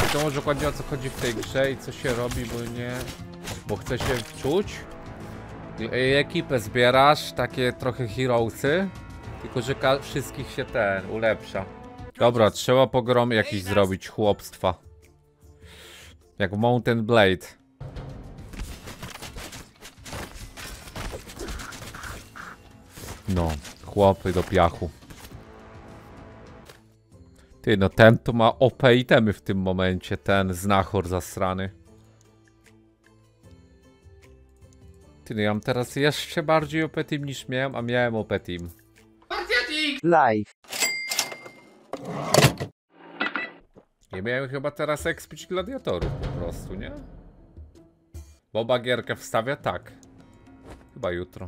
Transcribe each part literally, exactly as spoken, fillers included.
Wiadomo dokładnie o co chodzi w tej grze i co się robi, bo nie... Bo chcę się wczuć. I ekipę zbierasz, takie trochę heroesy. Tylko że wszystkich się ten ulepsza. Dobra, trzeba pogrom jakiś zrobić chłopstwa. Jak Mountain Blade. No, chłopy do piachu. Ty, no ten to ma O P itemy w tym momencie, ten znachor zasrany. Ty, no ja mam teraz jeszcze bardziej O P team niż miałem, a miałem O P team. Live. Nie miałem chyba teraz expić gladiatorów po prostu, nie? Boba gierkę wstawia? Tak. Chyba jutro.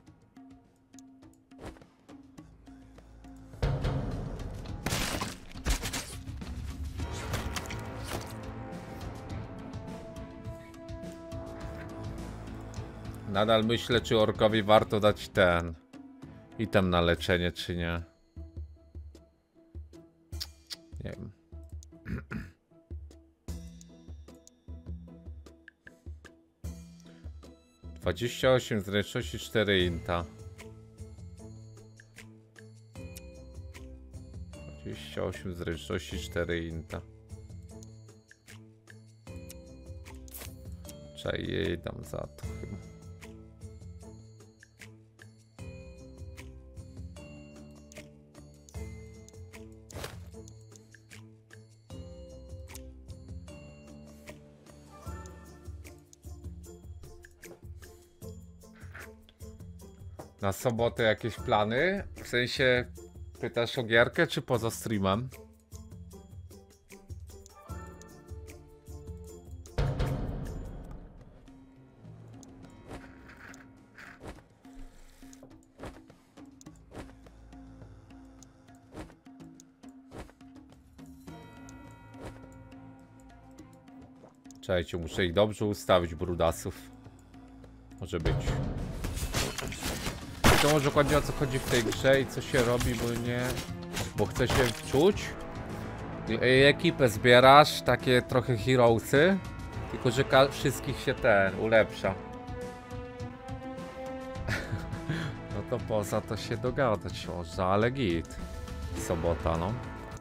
Nadal myślę, czy orkowi warto dać ten item na leczenie, czy nie. Nie wiem. dwadzieścia osiem zręczności, cztery inta. dwadzieścia osiem zręczności, cztery inta. Trzeba jej dam za to chyba. Na sobotę jakieś plany? W sensie pytasz o gierkę czy poza streamem? Czekajcie, muszę ich dobrze ustawić, brudasów. Może być. To może dokładnie o co chodzi w tej grze i co się robi, bo nie... Bo chcę się wczuć. I ekipę zbierasz, takie trochę heroesy. Tylko że wszystkich się ten ulepsza. No to poza to się dogadać można, ale git. Sobota, no.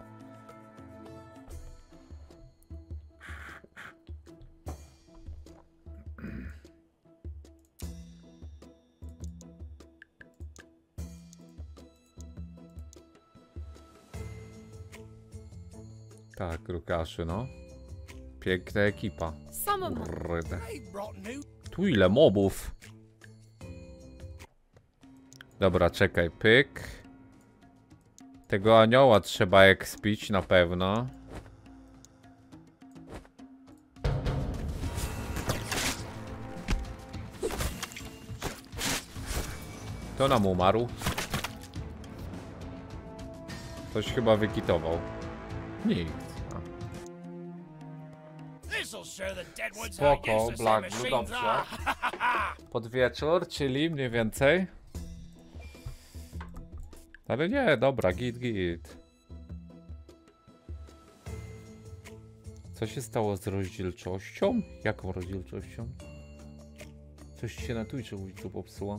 Tak, Rukaszy, no. Piękna ekipa. Kurde. Tu ile mobów. Dobra, czekaj, pyk. Tego anioła trzeba expić na pewno. Kto nam umarł? Ktoś chyba wykitował. Nikt. Spoko, Black Blue, dobrze. Pod wieczór, czyli mniej więcej. Ale nie, dobra, git, git. Co się stało z rozdzielczością? Jaką rozdzielczością? Coś się na Twitchu tu popsuło.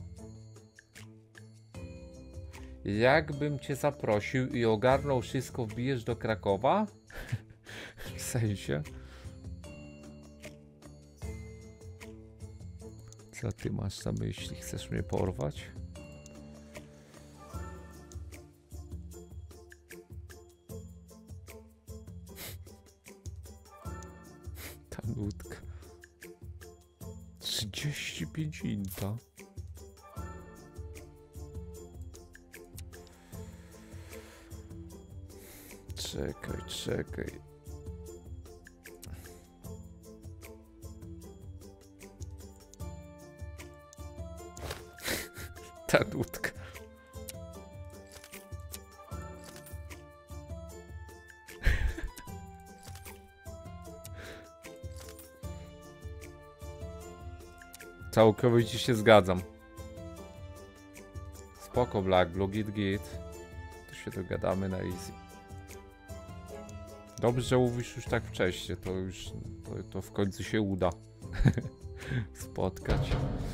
Jakbym cię zaprosił i ogarnął wszystko, wbijesz do Krakowa? W sensie? Co ty masz na myśli? Chcesz mnie porwać? Ta nutka. trzydzieści pięć inta. Czekaj, czekaj. Ta nutka. Całkowicie się zgadzam. Spoko, Black Blue, git, git. Tu się dogadamy na easy. Dobrze, że mówisz już tak wcześnie, to już to, to w końcu się uda spotkać.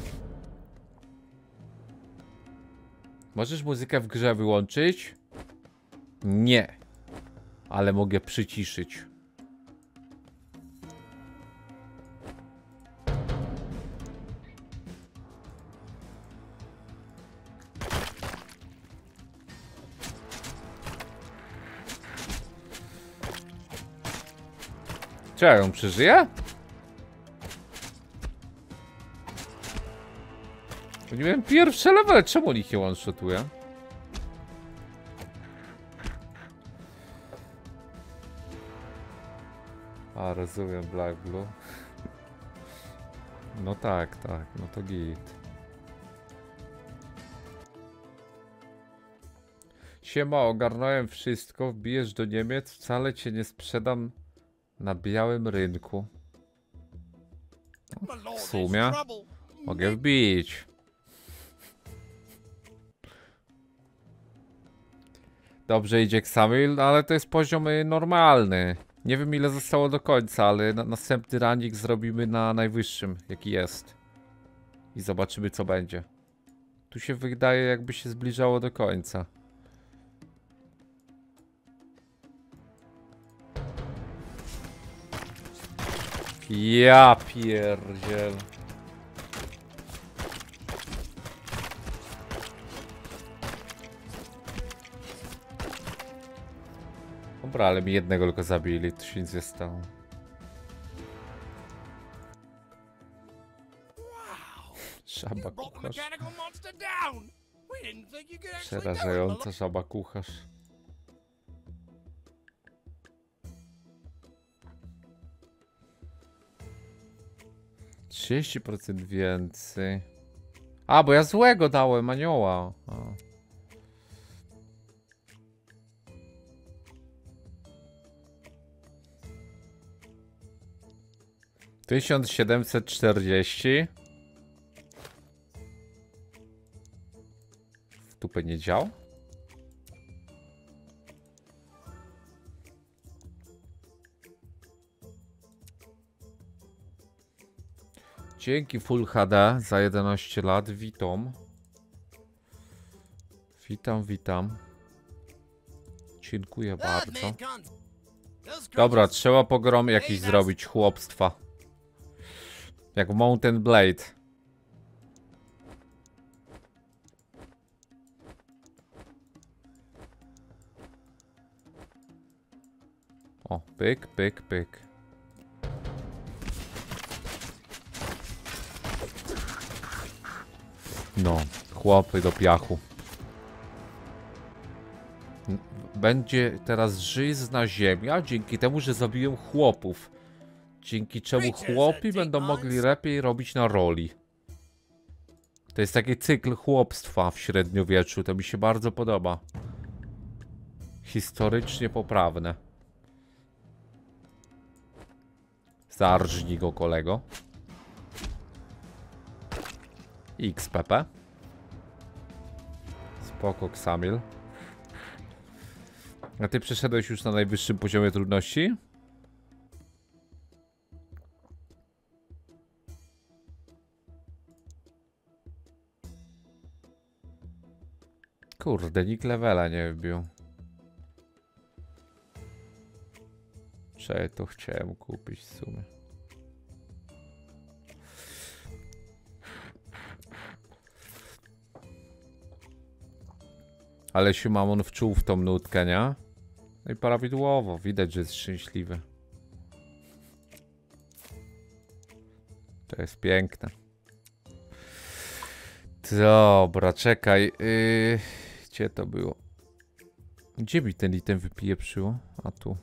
Możesz muzykę w grze wyłączyć? Nie. Ale mogę przyciszyć. Czy ja ją przeżyję? Nie wiem, pierwsze level, czemu nikt je one-shotuje? A, rozumiem, Black Blue. No tak, tak, no to git. Siema, ogarnąłem wszystko, wbijesz do Niemiec, wcale cię nie sprzedam na białym rynku. W sumie mogę wbić. Dobrze idzie Xamil, ale to jest poziom normalny. Nie wiem ile zostało do końca, ale na następny ranking zrobimy na najwyższym, jaki jest. I zobaczymy co będzie. Tu się wydaje jakby się zbliżało do końca. Ja pierdziel. Dobra, ale mi jednego tylko zabili, to się nic nie stało. Żaba kucharz. Przerażająca żaba kucharz. trzydzieści procent więcej. A, bo ja złego dałem, anioła. A. tysiąc siedemset czterdzieści. W dupę nie dział. Dzięki Full H D za jedenaście lat. Witam. Witam, witam. Dziękuję bardzo. Dobra, trzeba pogrom jakiś zrobić, chłopstwa. Jak w Mountain Blade. O, pyk, pyk, pyk. No, chłopy do piachu. Będzie teraz żyzna ziemia dzięki temu, że zabiłem chłopów. Dzięki czemu chłopi będą mogli lepiej robić na roli. To jest taki cykl chłopstwa w średniowieczu. To mi się bardzo podoba. Historycznie poprawne. Zarżnij go, kolego. X P P. Spoko, Xamil. A ty przeszedłeś już na najwyższym poziomie trudności? Kurde, nikt levela nie wbił. Czekaj, to chciałem kupić w sumie. Ale się Mamon wczuł w tą nutkę, nie? No i prawidłowo, widać, że jest szczęśliwy. To jest piękne. Dobra, czekaj. Yy, gdzie to było? Gdzie mi ten item wypieprzyło? A tu.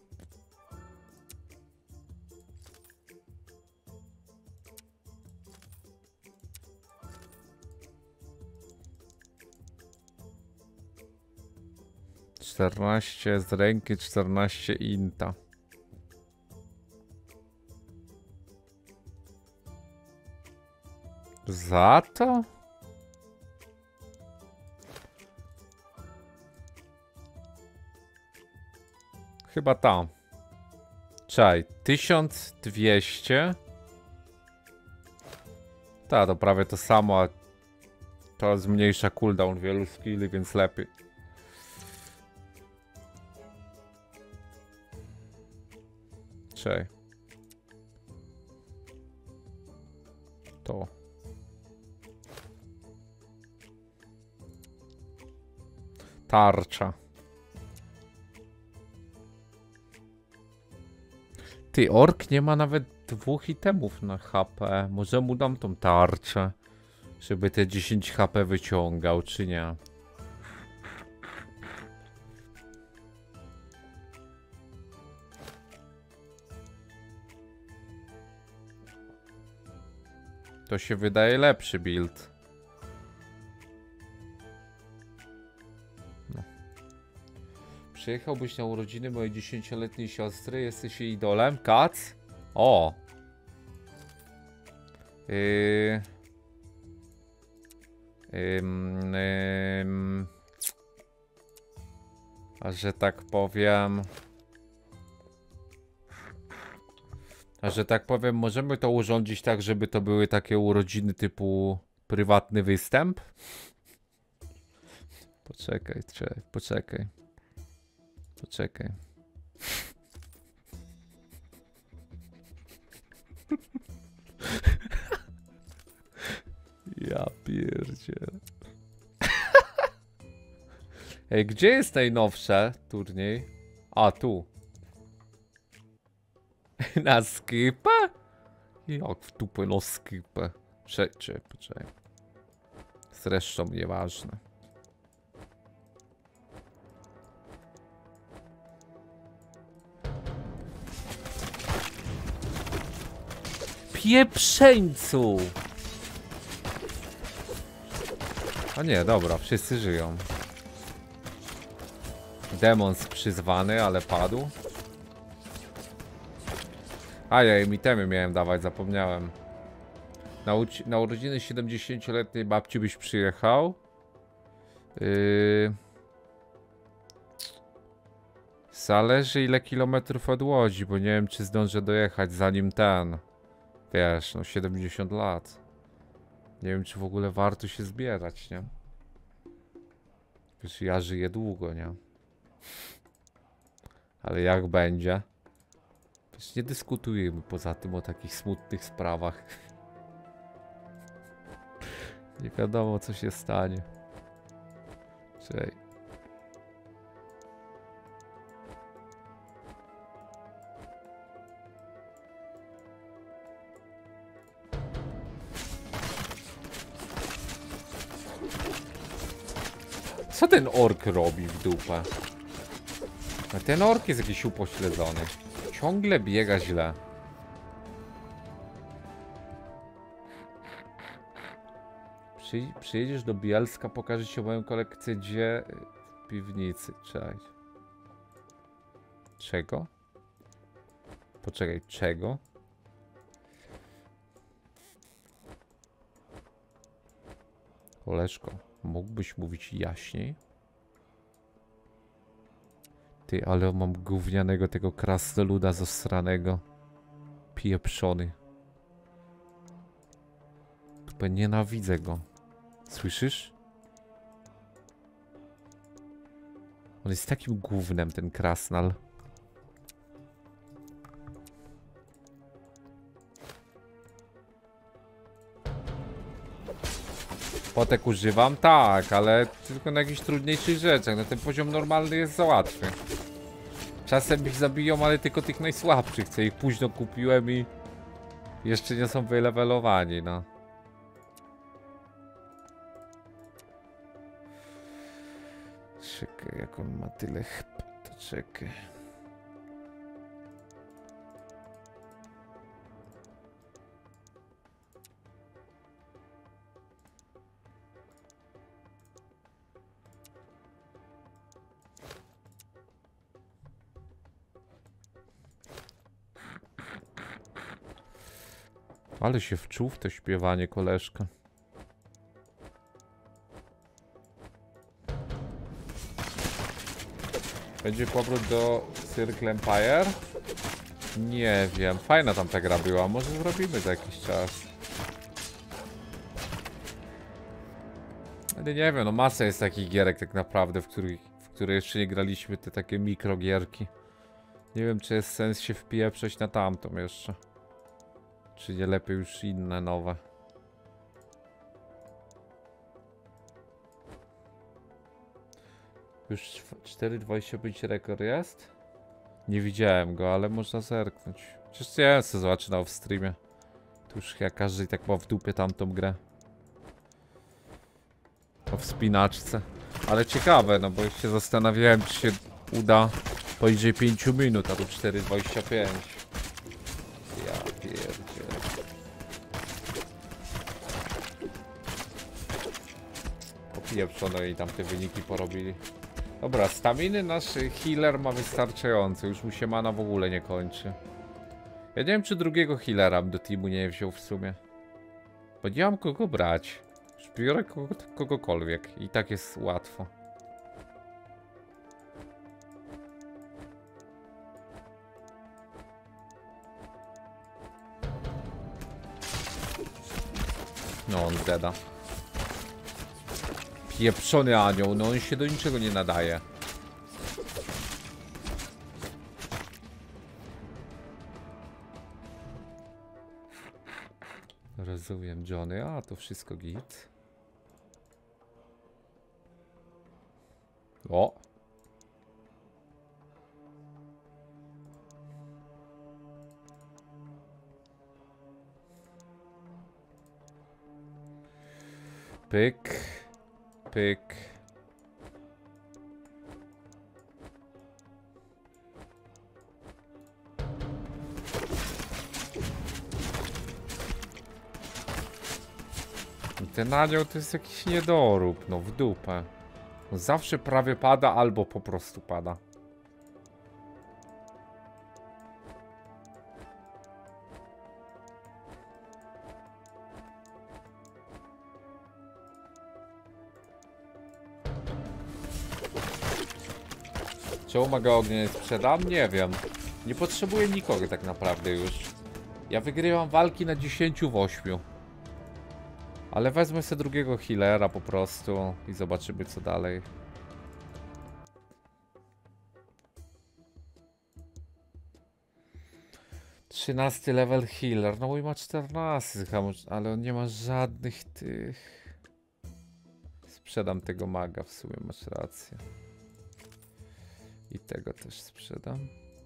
czternaście z ręki, czternaście inta. Za to? Chyba tam. Czaj, tysiąc dwieście. Ta, to prawie to samo, a to zmniejsza cooldown wielu skilli, więc lepiej. Czej. To. Tarcza. Ty, ork nie ma nawet dwóch itemów na H P. Może mu dam tą tarczę, żeby te dziesięć H P wyciągał, czy nie? To się wydaje lepszy build. No. Przyjechałbyś na urodziny mojej dziesięcioletniej siostry, jesteś jej idolem? Kac? O! Yy... Ym, ym... A że tak powiem... A że tak powiem, możemy to urządzić tak, żeby to były takie urodziny typu prywatny występ? Poczekaj, czekaj, poczekaj. Poczekaj. Ja pierdzielę. Ej, gdzie jest najnowsze turniej? A, tu. Na skipę? Jak w dupę no skipę? Czekaj, poczekaj. Zresztą nieważne. Pieprzeńcu! A nie, dobra, wszyscy żyją. Demons przyzwany, ale padł. A ja im itemy miałem dawać, zapomniałem. Na, na urodziny siedemdziesięcioletniej babci byś przyjechał. Yy... Zależy ile kilometrów od Łodzi, bo nie wiem czy zdążę dojechać zanim ten. Wiesz, no siedemdziesiąt lat. Nie wiem czy w ogóle warto się zbierać, nie? Wiesz, ja żyję długo, nie? Ale jak będzie? Wiesz, nie dyskutujemy poza tym o takich smutnych sprawach. Nie wiadomo co się stanie. Czekaj. Co ten ork robi w dupę? A ten ork jest jakiś upośledzony. Ciągle biega źle. Przy, przyjedziesz do Bielska, pokażę ci moją kolekcję gdzie w piwnicy. Cześć. Czego? Poczekaj, czego? Koleżko, mógłbyś mówić jaśniej? Ty, ale mam gównianego tego krasnoluda zasranego. Pieprzony. Tupę nienawidzę go. Słyszysz? On jest takim gównem, ten krasnal. Potek używam? Tak, ale tylko na jakichś trudniejszych rzeczach. Na ten poziom normalny jest za łatwy. Czasem ich zabiją, ale tylko tych najsłabszych, co ich późno kupiłem i jeszcze nie są wylewelowani, no. Czekaj, jak on ma tyle chyba, to czekaj. Ale się wczuł w to śpiewanie, koleżka. Będzie powrót do Circle Empire. Nie wiem, fajna tam ta gra była, może zrobimy za jakiś czas. Ale nie wiem, no masa jest takich gierek tak naprawdę, w których, w które jeszcze nie graliśmy, te takie mikrogierki. Nie wiem, czy jest sens się wpieprzeć na tamtą jeszcze. Czy nie lepiej już inne, nowe. Już cztery dwadzieścia pięć rekord jest? Nie widziałem go, ale można zerknąć. Przecież ja sobie zaczynał w streamie. Tu już jak każdy tak ma w dupie tamtą grę. O wspinaczce. Ale ciekawe, no bo się zastanawiałem, czy się uda poniżej pięciu minut, a tu cztery dwadzieścia pięć. Ja pierdzielę. Popieprzono i tam te wyniki porobili. Dobra, staminy nasz healer ma wystarczająco, już mu się mana w ogóle nie kończy. Ja nie wiem, czy drugiego healera do teamu nie wziął w sumie. Bo nie mam kogo brać. Już biorę kogo, kogokolwiek i tak jest łatwo. No, on zeda. Pieprzony anioł, no on się do niczego nie nadaje. Rozumiem, Johnny, a to wszystko git. O! Pyk. Pyk. I ten anioł to jest jakiś niedorób, no w dupę. No zawsze prawie pada, albo po prostu pada. Czemu maga ognia nie sprzedam? Nie wiem. Nie potrzebuję nikogo tak naprawdę już. Ja wygrywam walki na dziesięć w ośmiu. Ale wezmę sobie drugiego healera po prostu i zobaczymy co dalej. trzynasty level healer. No mój ma czternasty, ale on nie ma żadnych tych. Sprzedam tego maga, w sumie masz rację. I tego też sprzedam.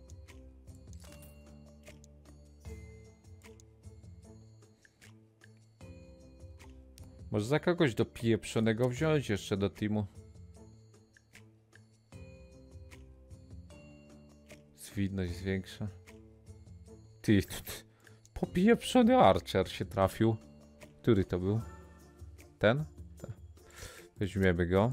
Może za kogoś do pieprzonego wziąć jeszcze do teamu. Zwinność zwiększa. Ty, popieprzony Archer się trafił. Który to był? Ten? Ten. Weźmiemy go.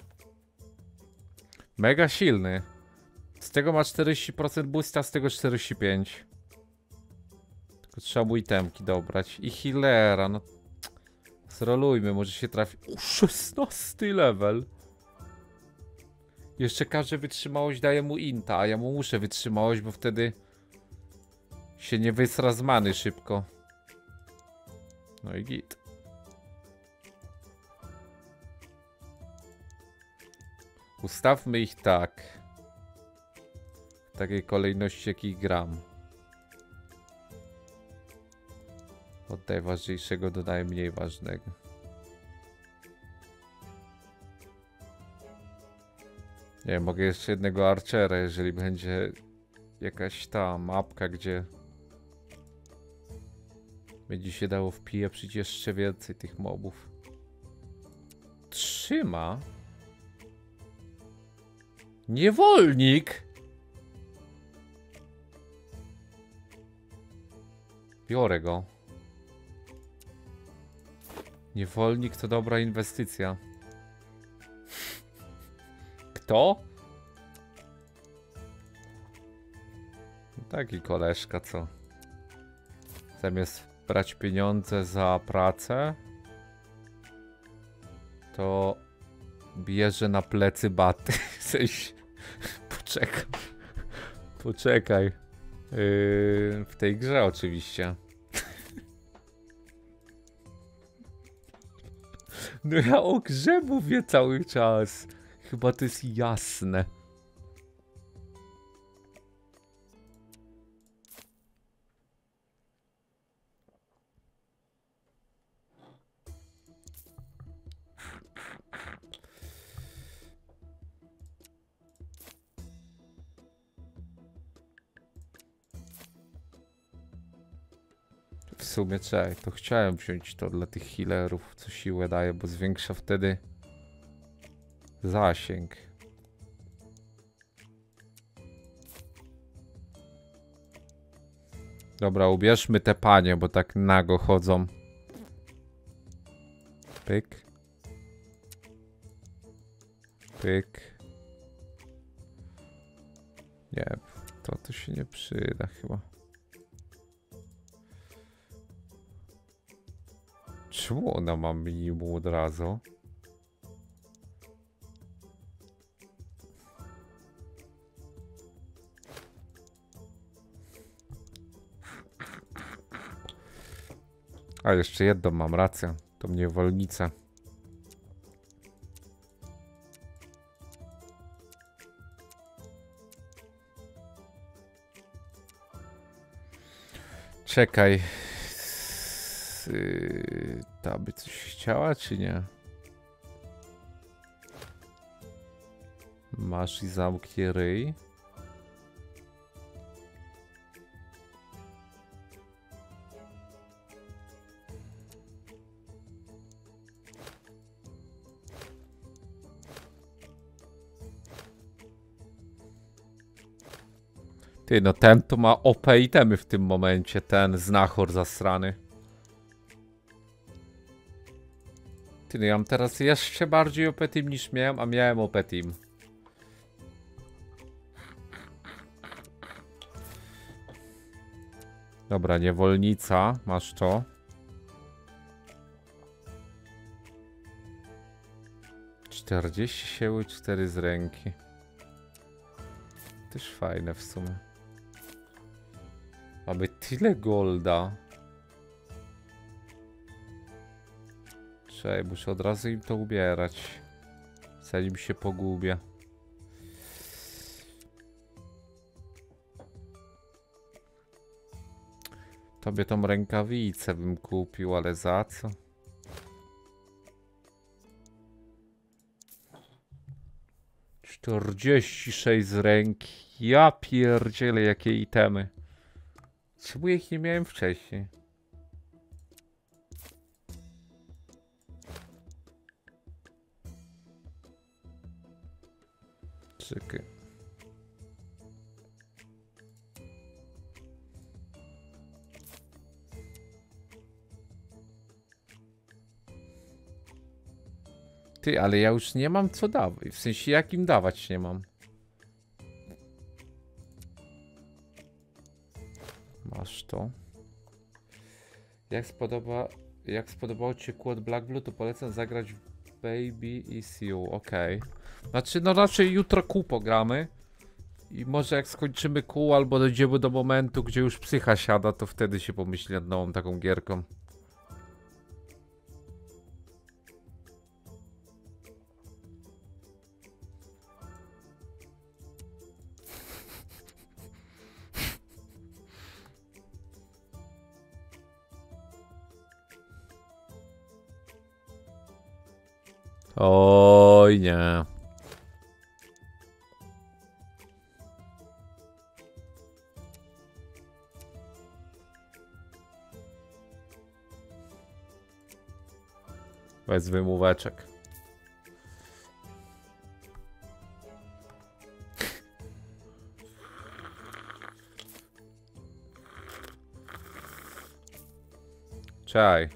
Mega silny. Z tego ma czterdzieści procent boosta, z tego czterdzieści pięć procent. Tylko trzeba mu itemki dobrać. I healera, no. Zrolujmy, może się trafi. O, szesnasty level. Jeszcze każda wytrzymałość daje mu inta, a ja mu muszę wytrzymałość, bo wtedy się nie wysra z many szybko. No i git. Ustawmy ich tak. W takiej kolejności, jakich gram. Od najważniejszego do najmniej ważnego. Nie wiem, mogę jeszcze jednego Archera, jeżeli będzie jakaś ta mapka, gdzie będzie się dało wpieprzyć jeszcze więcej tych mobów. Trzyma. Niewolnik! Biorę go. Niewolnik to dobra inwestycja. Kto? Taki koleżka, co? Zamiast brać pieniądze za pracę, to bierze na plecy baty. Poczekaj. Poczekaj. Yy, w tej grze oczywiście. No ja o grze mówię cały czas. Chyba to jest jasne. W sumie czekaj, to chciałem wziąć to dla tych healerów, co siłę daje, bo zwiększa wtedy zasięg. Dobra, ubierzmy te panie, bo tak nago chodzą. Pyk. Pyk. Nie, to to się nie przyda chyba. Czemu ona ma minimum od razu? A jeszcze jedną mam rację. To mnie wolnica. Czekaj. Yy, ta by coś chciała, czy nie? Masz i zamknij ryj. Ty, no ten to ma O P itemy w tym momencie, ten znachor zasrany. Ty, no ja mam teraz jeszcze bardziej O P team niż miałem, a miałem O P team. Dobra, niewolnica, masz to. czterdzieści siły, cztery z ręki. Też fajne w sumie. Mamy tyle golda. Czekaj, muszę od razu im to ubierać, zanim się pogubię. Tobie tą rękawicę bym kupił, ale za co? czterdzieści sześć z ręki. Ja pierdzielę, jakie itemy. Czemu ich nie miałem wcześniej? Czekaj. Ty, ale ja już nie mam co dawać. W sensie, jak im dawać nie mam. Masz to. Jak spodoba... Jak spodobało ci się Quad Black Blue, to polecam zagrać w Baby Is You. Okej. Okay. Znaczy, no raczej jutro kół pogramy. I może jak skończymy kół, albo dojdziemy do momentu, gdzie już psycha siada, to wtedy się pomyśli nad nową taką gierką. Oj nie. Bez wymóweczek. Czaj.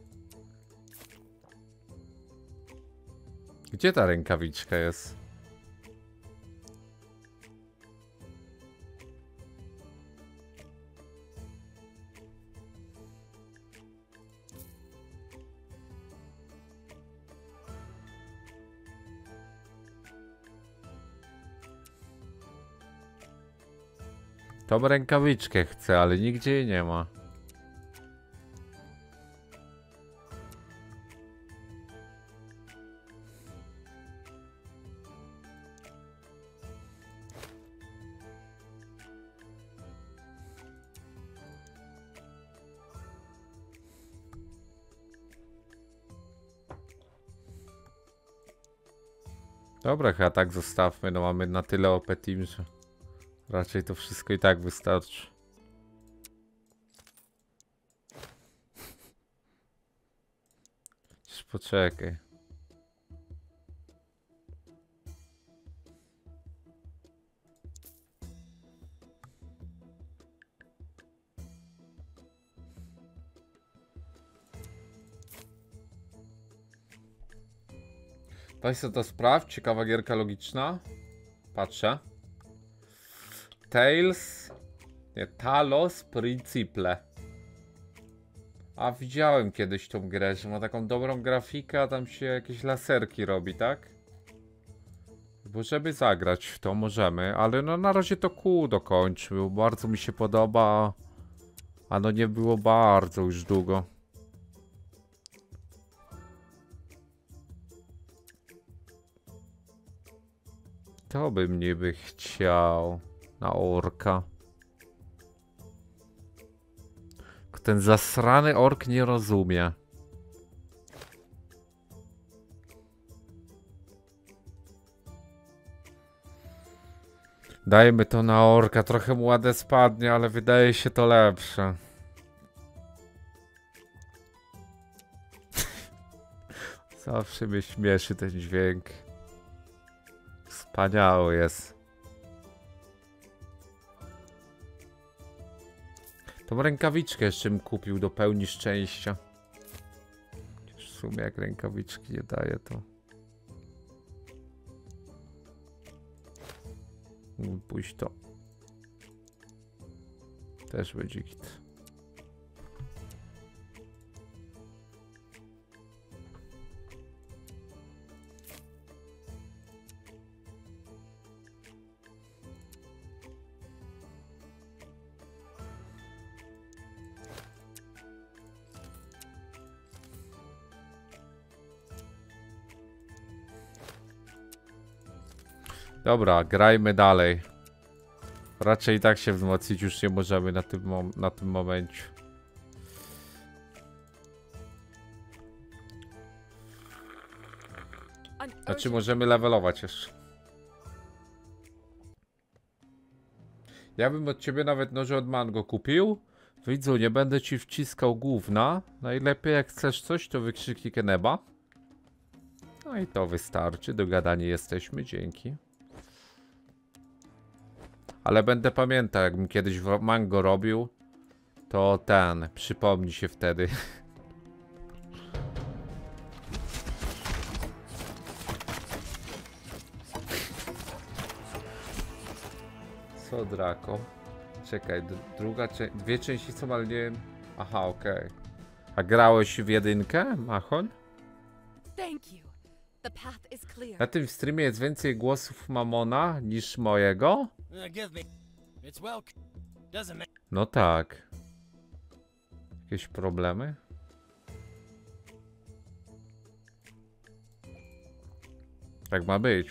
Gdzie ta rękawiczka jest? Tą rękawiczkę chcę, ale nigdzie jej nie ma. Dobra, chyba tak zostawmy, no mamy na tyle O P team, że raczej to wszystko i tak wystarczy. Już poczekaj. Weź sobie to sprawdź, ciekawa gierka logiczna. Patrzę. Tales, nie, Talos Principle. A widziałem kiedyś tą grę, że ma taką dobrą grafikę, a tam się jakieś laserki robi, tak? Bo żeby zagrać w to możemy, ale no na razie to kół dokończmy, bo bardzo mi się podoba. A no nie było bardzo już długo. To bym niby chciał na orka. Ten zasrany ork nie rozumie. Dajmy to na orka, trochę mu ładę spadnie, ale wydaje się to lepsze. Zawsze mnie śmieszy ten dźwięk. Wspaniały jest. Tą rękawiczkę jeszcze bym kupił do pełni szczęścia. W sumie jak rękawiczki nie daje, to... Mógłby pójść to. Też będzie git. Dobra, grajmy dalej. Raczej i tak się wzmocnić już nie możemy na tym, mom na tym momencie. Znaczy możemy levelować jeszcze. Ja bym od ciebie nawet noże od mango kupił. Widzu, nie będę ci wciskał gówna. Najlepiej jak chcesz coś, to wykrzyknij Keneba. No i to wystarczy. Dogadani jesteśmy, dzięki. Ale będę pamiętał, jakbym kiedyś w mango robił, to ten, przypomni się wtedy. Co, Draco? Czekaj, druga część, dwie części są, ale nie... Aha, okej. Okay. A grałeś w jedynkę, Machoń? Na tym streamie jest więcej głosów Mamona niż mojego? No tak. Jakieś problemy? Tak ma być.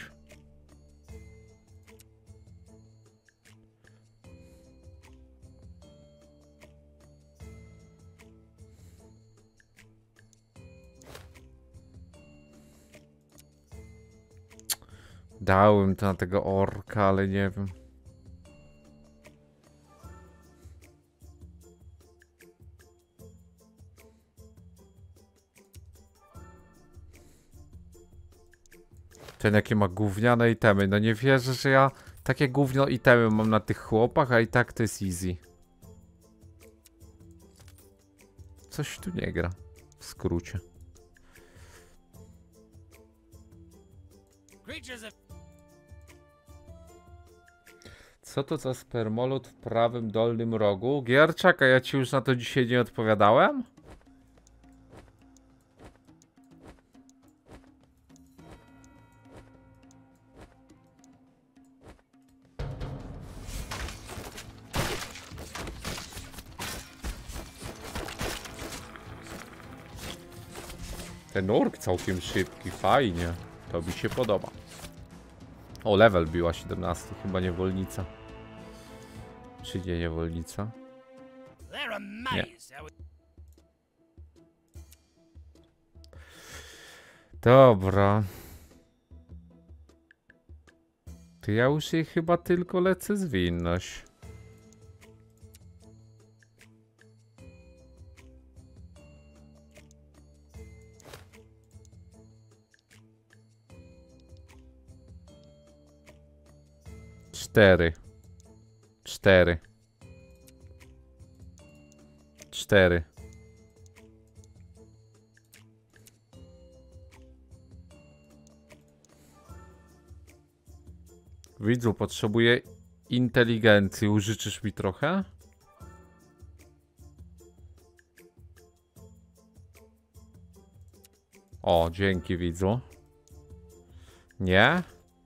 Dałem to na tego orka, ale nie wiem. Ten jakie ma gówniane itemy. No nie wierzę, że ja takie gówno itemy mam na tych chłopach, a i tak to jest easy. Coś tu nie gra. W skrócie. Co to za spermolud w prawym dolnym rogu? Gierczaka, ja ci już na to dzisiaj nie odpowiadałem? Ten ork całkiem szybki, fajnie. To mi się podoba. O, level biła siedemnaście, chyba niewolnica. Czy nie niewolnica? Nie. Dobra. To ja już jej chyba tylko lecę zwinność. Cztery. Cztery. Cztery. Widzu, potrzebuję inteligencji. Użyczysz mi trochę? O, dzięki, widzu. Nie?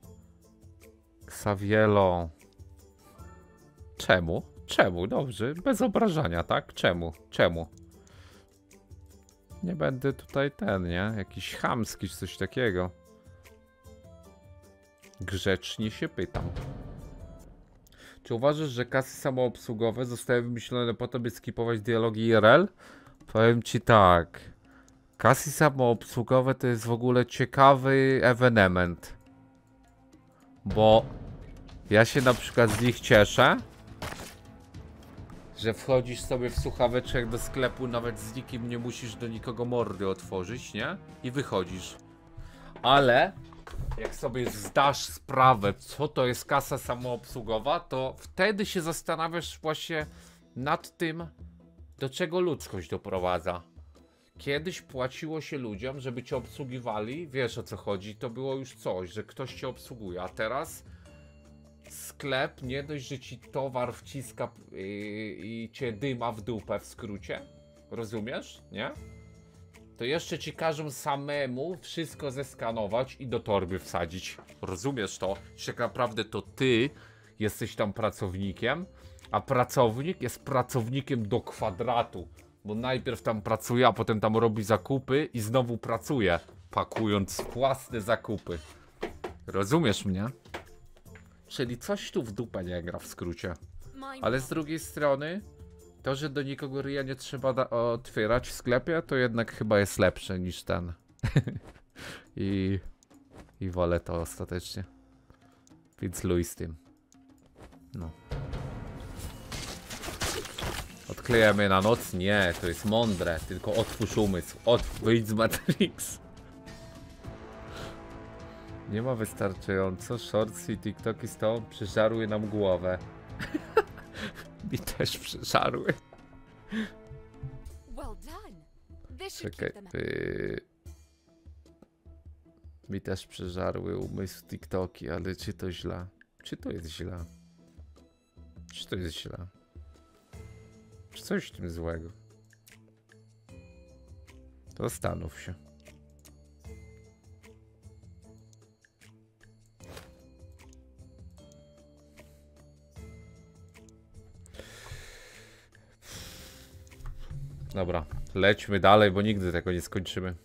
Xavielo. Czemu? Czemu? Dobrze, bez obrażania, tak? Czemu? Czemu? Nie będę tutaj ten, nie? Jakiś chamski czy coś takiego. Grzecznie się pytam. Czy uważasz, że kasy samoobsługowe zostały wymyślone po to, by skipować dialogi I R L? Powiem ci tak. Kasy samoobsługowe to jest w ogóle ciekawy ewenement. Bo ja się na przykład z nich cieszę, że wchodzisz sobie w słuchaweczek do sklepu, nawet z nikim nie musisz do nikogo mordy otworzyć, nie? I wychodzisz. Ale jak sobie zdasz sprawę, co to jest kasa samoobsługowa, to wtedy się zastanawiasz właśnie nad tym, do czego ludzkość doprowadza. Kiedyś płaciło się ludziom, żeby cię obsługiwali, wiesz o co chodzi, to było już coś, że ktoś cię obsługuje, a teraz sklep nie dość, że ci towar wciska i, i cię dyma w dupę w skrócie, rozumiesz, nie? To jeszcze ci każą samemu wszystko zeskanować i do torby wsadzić, rozumiesz to? Że tak naprawdę to ty jesteś tam pracownikiem, a pracownik jest pracownikiem do kwadratu. Bo najpierw tam pracuje, a potem tam robi zakupy i znowu pracuje, pakując własne zakupy. Rozumiesz mnie? Czyli coś tu w dupę nie gra w skrócie. Ale z drugiej strony, to, że do nikogo ryja nie trzeba otwierać w sklepie, to jednak chyba jest lepsze niż ten. I, I wolę to ostatecznie. Więc luj z tym. No. Odklejamy na noc? Nie, to jest mądre. Tylko otwórz umysł. Otwórz, wyjdź z Matrix. Nie ma wystarczająco. Shorts i TikToki z tą przeżarły nam głowę. Mi też przeżarły. Czekaj, ty... Mi też przeżarły umysł TikToki, ale czy to źle? Czy to jest źle? Czy to jest źle? Czy coś w tym złego? Zastanów się. Dobra, lećmy dalej, bo nigdy tego nie skończymy.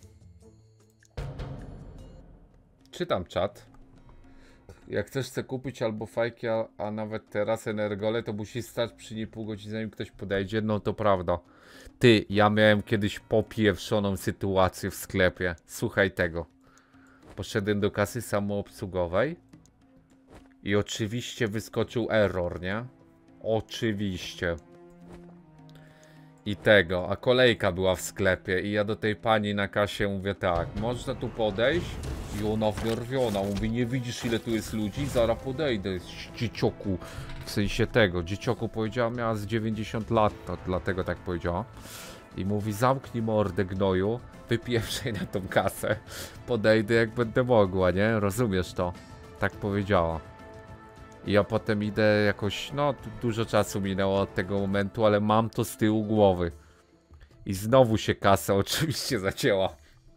Czytam czat. Jak chcesz sobie kupić albo fajki, a, a nawet teraz energole, to musisz stać przy niej pół godziny, zanim ktoś podejdzie. No to prawda. Ty, ja miałem kiedyś popieprzoną sytuację w sklepie. Słuchaj tego. Poszedłem do kasy samoobsługowej i oczywiście wyskoczył error, nie? Oczywiście. I tego, a kolejka była w sklepie i ja do tej pani na kasie mówię tak, można tu podejść? I ona wnerwiona, mówi, nie widzisz ile tu jest ludzi? Zaraz podejdę, dziecioku, w sensie tego, dziecioku powiedziała, miała z dziewięćdziesiąt lat, to dlatego tak powiedziała. I mówi, zamknij mordę gnoju, wypieprzaj na tą kasę, podejdę jak będę mogła, nie? Rozumiesz to? Tak powiedziała. I ja potem idę jakoś, no dużo czasu minęło od tego momentu, ale mam to z tyłu głowy. I znowu się kasa oczywiście zacięła.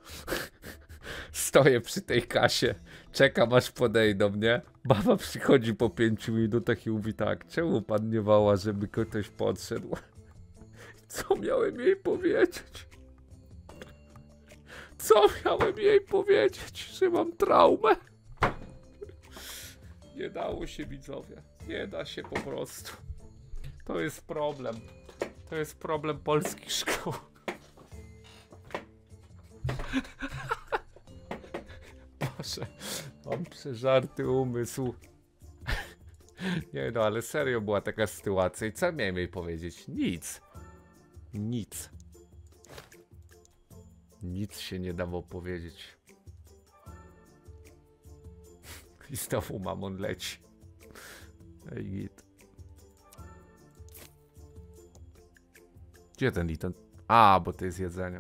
Stoję przy tej kasie, czekam aż podejdą, nie? Baba przychodzi po pięciu minutach i mówi tak, czemu pan nie woła, żeby ktoś podszedł? Co miałem jej powiedzieć? Co Co miałem jej powiedzieć, że mam traumę? Nie dało się, widzowie. Nie da się po prostu. To jest problem. To jest problem polskich szkół. Boże, mam przeżarty umysł. Nie no, ale serio była taka sytuacja i co miałem jej powiedzieć? Nic. Nic. Nic się nie dało powiedzieć. I znowu mamon leci. Ej, git. Gdzie ten Liton? A, bo to jest jedzenie.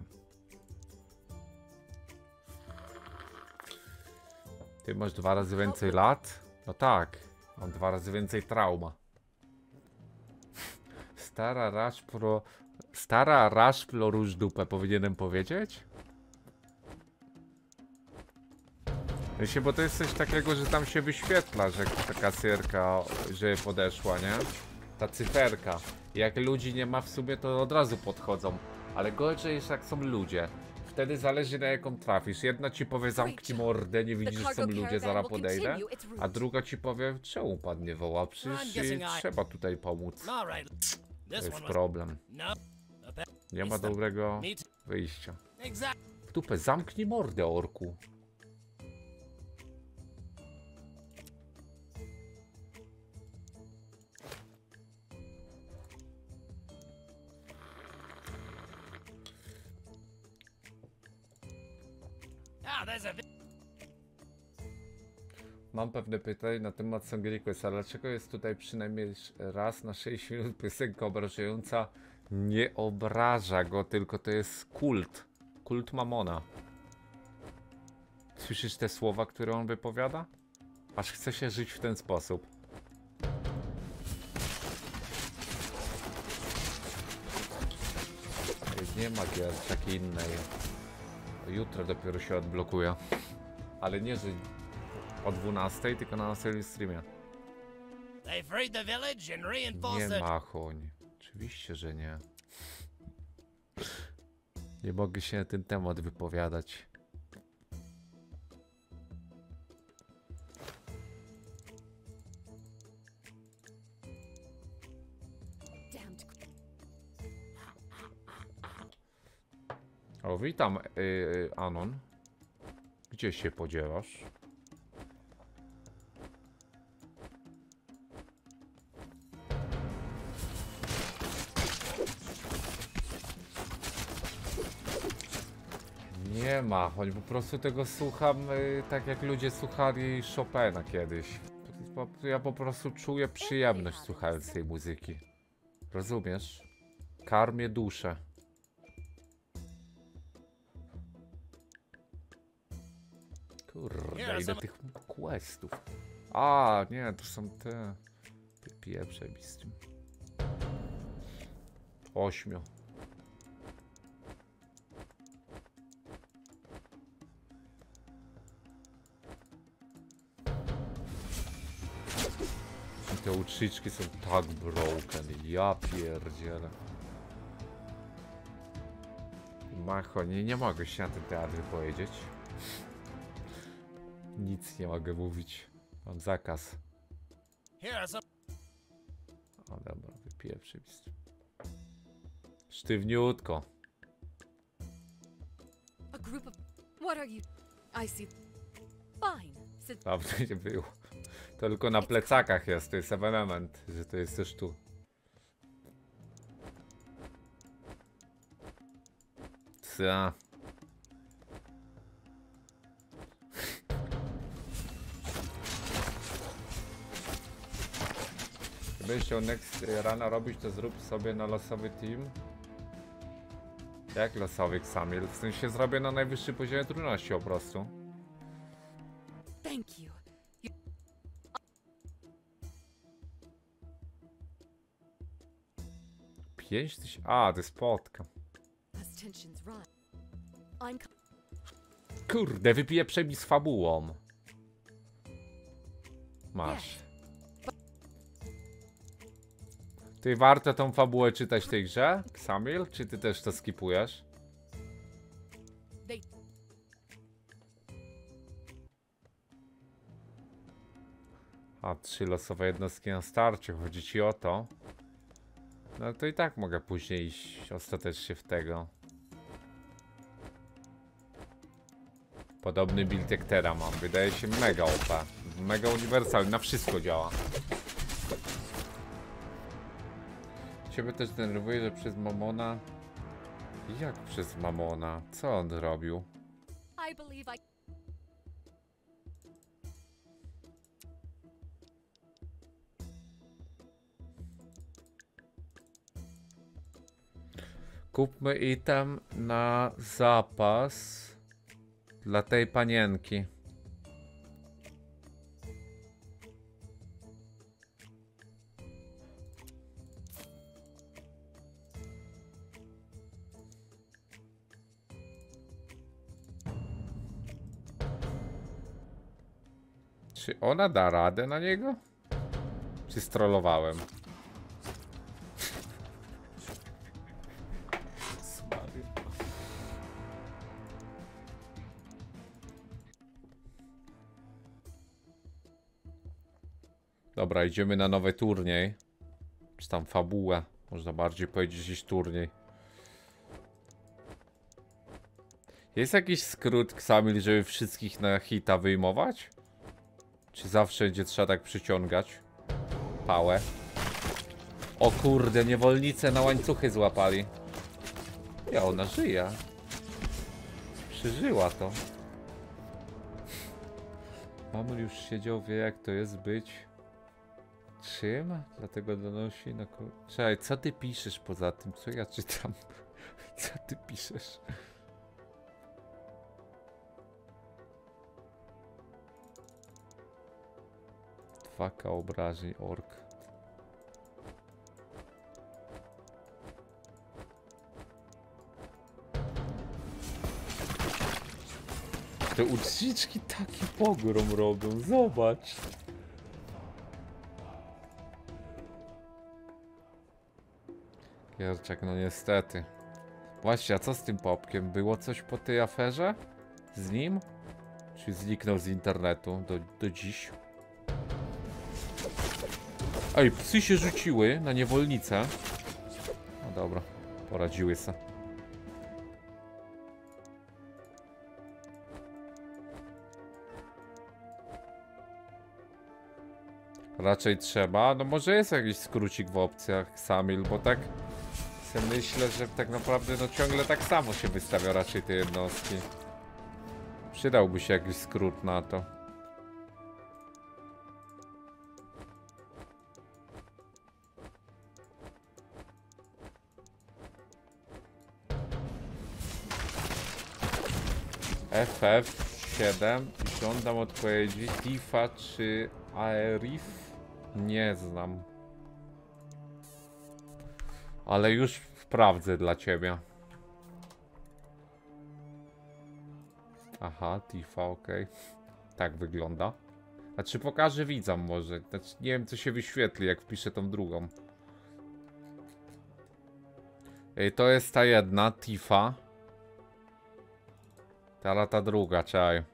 Ty masz dwa razy więcej lat? No tak. Mam dwa razy więcej trauma. Stara raszpro... Stara raszplo róż dupę powinienem powiedzieć? Wiecie, bo to jest coś takiego, że tam się wyświetla, że ta kasjerka, że podeszła, nie? Ta cyferka. Jak ludzi nie ma w sumie, to od razu podchodzą. Ale gorzej jest, jak są ludzie. Wtedy zależy, na jaką trafisz. Jedna ci powie, zamknij mordę, nie widzisz, że są ludzie, zaraz podejdę. A druga ci powie, czemu pan nie woła? Przecież trzeba tutaj pomóc. To jest problem. Nie ma dobrego wyjścia. W dupę, zamknij mordę, orku. Mam pewne pytanie na temat Song Request, ale dlaczego jest tutaj przynajmniej raz na sześć minut piosenka obrażająca? Nie obraża go, tylko to jest kult. Kult Mamona. Słyszysz te słowa, które on wypowiada? Aż chce się żyć w ten sposób. Nie ma gier takiej innej. Jutro dopiero się odblokuje. Ale nie, że o dwunastej, tylko na następnym streamie. Nie ma choń. Oczywiście, że nie. Nie mogę się na ten temat wypowiadać. O, witam, yy, Anon. Gdzie się podziewasz? Nie ma, choć po prostu tego słucham yy, tak jak ludzie słuchali Chopina kiedyś. Ja po prostu czuję przyjemność słuchając tej muzyki. Rozumiesz? Karmię duszę. Kurde, ile tych questów. A, nie, to są te... Pieprze mi z tym. Ośmiu. Te uczyczki są tak broken, ja pierdzielę. Macho, nie, nie mogę się na ten teatr wypowiedzieć. Nic nie mogę mówić. Mam zakaz. O dobra, wypiję przepis. Sztywniutko. Prawda nie było. To tylko na plecakach jest, to jest ewenement, że to jest też tu. Co? Gdybyś chciał next rana robić, to zrób sobie na losowy team. Jak losowy, Xamil? W sensie zrobię na najwyższym poziomie trudności po prostu. Thank you. pięć tysięcy. A, to jest spotka. Kurde, wypiję przebij z fabułą. Masz. Ty warto tą fabułę czytać w tej grze, Xamil? Czy ty też to skipujesz? A, trzy losowe jednostki na starcie, chodzi ci o to. No to i tak mogę później iść ostatecznie w tego. Podobny build jak teraz mam, wydaje się mega O P. Mega uniwersalny, na wszystko działa. Ciebie też denerwuje, że przez Mamona... Jak przez Mamona? Co on robił? I believe I... Kupmy item na zapas dla tej panienki. Czy ona da radę na niego? Czy strollowałem? Dobra, idziemy na nowy turniej. Czy tam fabułę. Można bardziej powiedzieć niż turniej. Jest jakiś skrót Xamil, żeby wszystkich na hita wyjmować? Czy zawsze będzie trzeba tak przyciągać pałę? O kurde, niewolnice na łańcuchy złapali. Ja, ona żyje. Przeżyła to. Mamul już siedział, wie jak to jest być... Czym? Dlatego donosi na... Czekaj, co ty piszesz poza tym? Co ja czytam? Co ty piszesz? dwa K obrażeń, ork. Te uczniczki taki pogrom robią, zobacz. Gierczak, no niestety. Właśnie, a co z tym Popkiem? Było coś po tej aferze? Z nim? Czy zniknął z internetu do, do dziś? Ej, psy się rzuciły na niewolnicę. No dobra, poradziły se. Raczej trzeba. No może jest jakiś skrócik w opcjach, Samil, bo tak sobie myślę, że tak naprawdę no ciągle tak samo się wystawia raczej te jednostki. Przydałby się jakiś skrót na to. F F siedem. Żądam odpowiedzi. Tifa czy Aerith? Nie znam. Ale już sprawdzę dla ciebie. Aha, Tifa, ok. Tak wygląda. Znaczy pokażę widzom może. Znaczy, nie wiem co się wyświetli jak wpiszę tą drugą. Ej, to jest ta jedna, Tifa. Teraz ta druga, czekaj.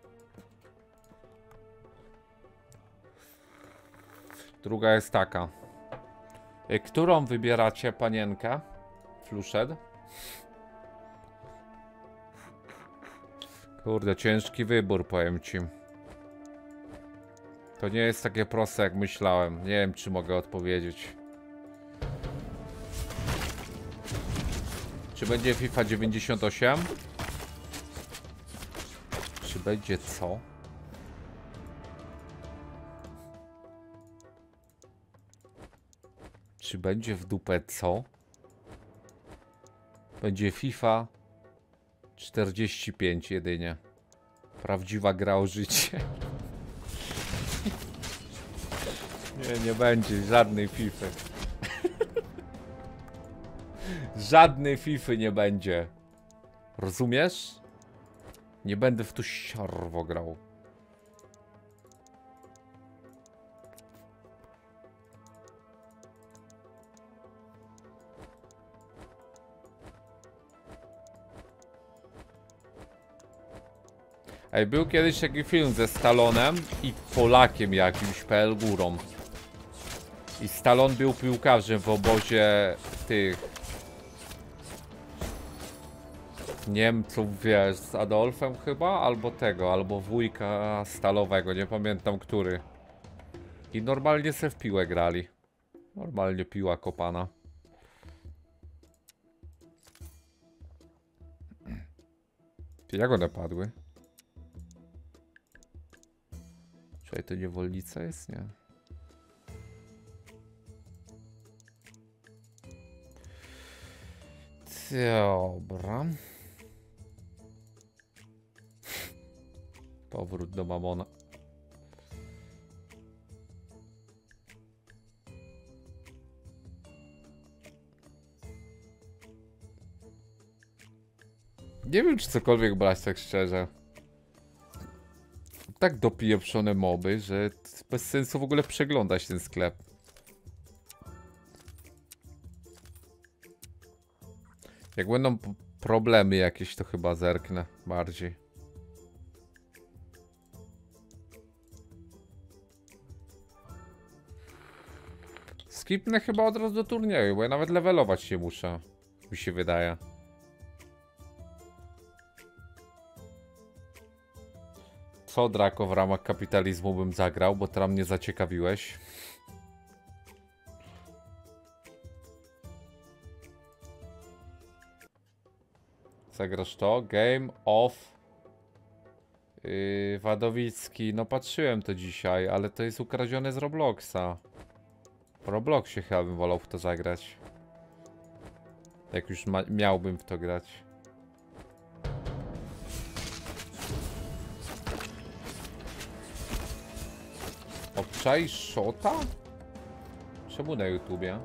Druga jest taka. Ej, którą wybieracie, panienkę? Fluszed? Kurde, ciężki wybór, powiem ci. To nie jest takie proste, jak myślałem. Nie wiem, czy mogę odpowiedzieć. Czy będzie FIFA dziewięćdziesiąt osiem? Czy będzie co? Czy będzie w dupę co? Będzie FIFA czterdzieści pięć jedynie. Prawdziwa gra o życie. Nie, nie będzie żadnej FIFA. Żadnej FIFA nie będzie. Rozumiesz? Nie będę w to siarwo grał. Ej, był kiedyś taki film ze Stallonem i Polakiem jakimś, P L Górą. I Stallone był piłkarzem w obozie tych Niemców, wiesz, z Adolfem chyba, albo tego, albo wujka Stalowego, nie pamiętam który. I normalnie se w piłę grali. Normalnie piła kopana. Jak one padły? Czy to niewolnica jest? Nie. Dobra. Powrót do Mamona. Nie wiem, czy cokolwiek brać, tak szczerze. Tak dopieprzone moby, że bez sensu w ogóle przeglądać ten sklep. Jak będą problemy jakieś, to chyba zerknę bardziej. Skipnę chyba od razu do turnieju, bo ja nawet levelować nie muszę. Mi się wydaje. Co, Draco, w ramach kapitalizmu bym zagrał, bo tam mnie zaciekawiłeś. Zagrasz to? Game of yy, Wadowicki. No patrzyłem to dzisiaj, ale to jest ukradzione z Robloxa. W Robloxie chyba bym wolał w to zagrać. Jak już miałbym w to grać. Obczaj Shota? Czemu na YouTubie?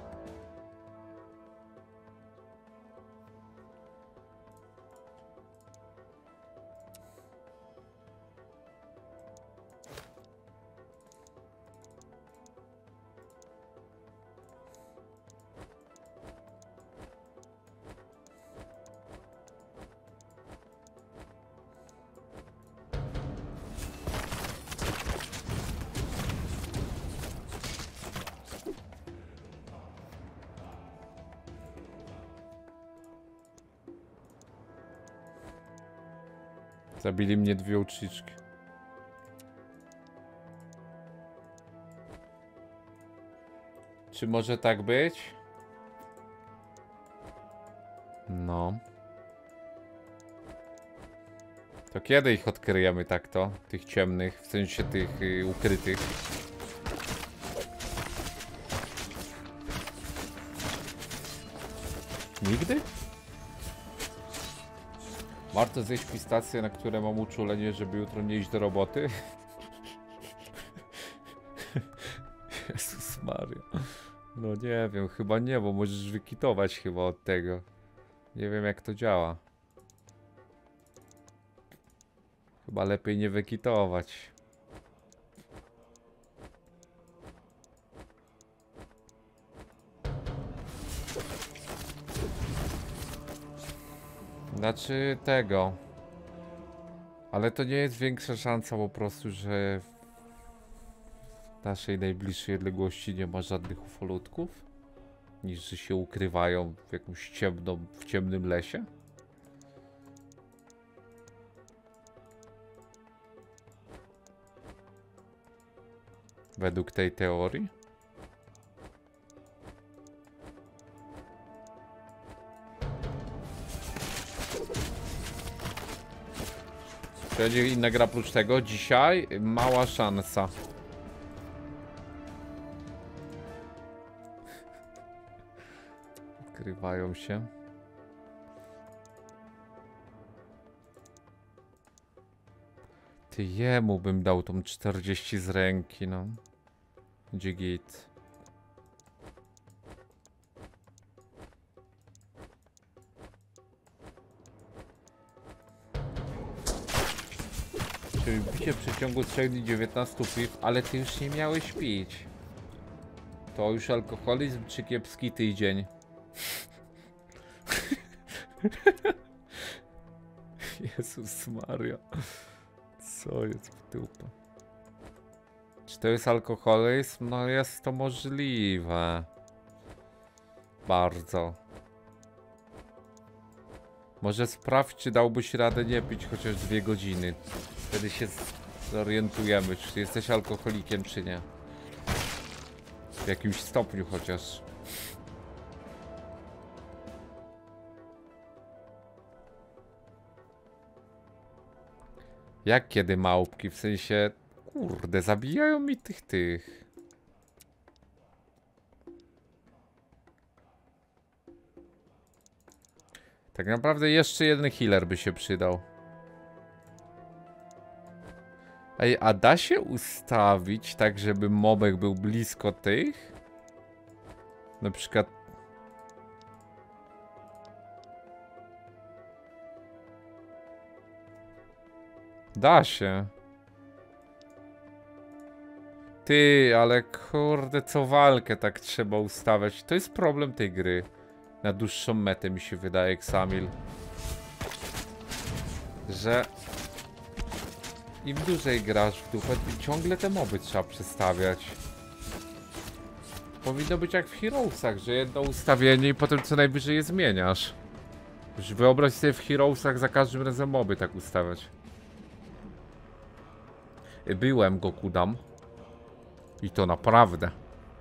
Zabili mnie dwie uczniczki. Czy może tak być? No. To kiedy ich odkryjemy tak to? Tych ciemnych, w sensie tych y, ukrytych. Nigdy? Warto zjeść pistacje, na które mam uczulenie, żeby jutro nie iść do roboty? Jezus Maria. No nie wiem, chyba nie, bo możesz wykitować chyba od tego. Nie wiem, jak to działa. Chyba lepiej nie wykitować. Znaczy tego. Ale to nie jest większa szansa po prostu, że w naszej najbliższej odległości nie ma żadnych ufolutków, niż że się ukrywają w jakimś ciemną, w ciemnym lesie. Według tej teorii. Będzie inna gra oprócz tego. Dzisiaj mała szansa. Ukrywają się. Ty, jemu bym dał tą czterdzieści z ręki, no. Gdzie git. Czyli picie w przeciągu trzech dni dziewiętnaście piw, ale ty już nie miałeś pić. To już alkoholizm czy kiepski tydzień? Jezus Maria. Co jest w dupę? Czy to jest alkoholizm? No jest to możliwe. Bardzo. Może sprawdź, czy dałbyś radę nie pić chociaż dwie godziny. Wtedy się zorientujemy, czy jesteś alkoholikiem, czy nie. W jakimś stopniu chociaż. Jak kiedy małpki? W sensie... Kurde, zabijają mi tych tych. Tak naprawdę jeszcze jeden healer by się przydał. Ej, a da się ustawić tak, żeby mobek był blisko tych? Na przykład... Da się. Ty, ale kurde, co walkę tak trzeba ustawiać. To jest problem tej gry. Na dłuższą metę mi się wydaje, Xamil. Że... Im dłużej grasz w dupę, tym ciągle te moby trzeba przestawiać. Powinno być jak w Heroesach, że jedno ustawienie i potem co najwyżej je zmieniasz. Już wyobraź sobie w Heroesach za każdym razem moby tak ustawiać. Byłem Gokudam. I to naprawdę.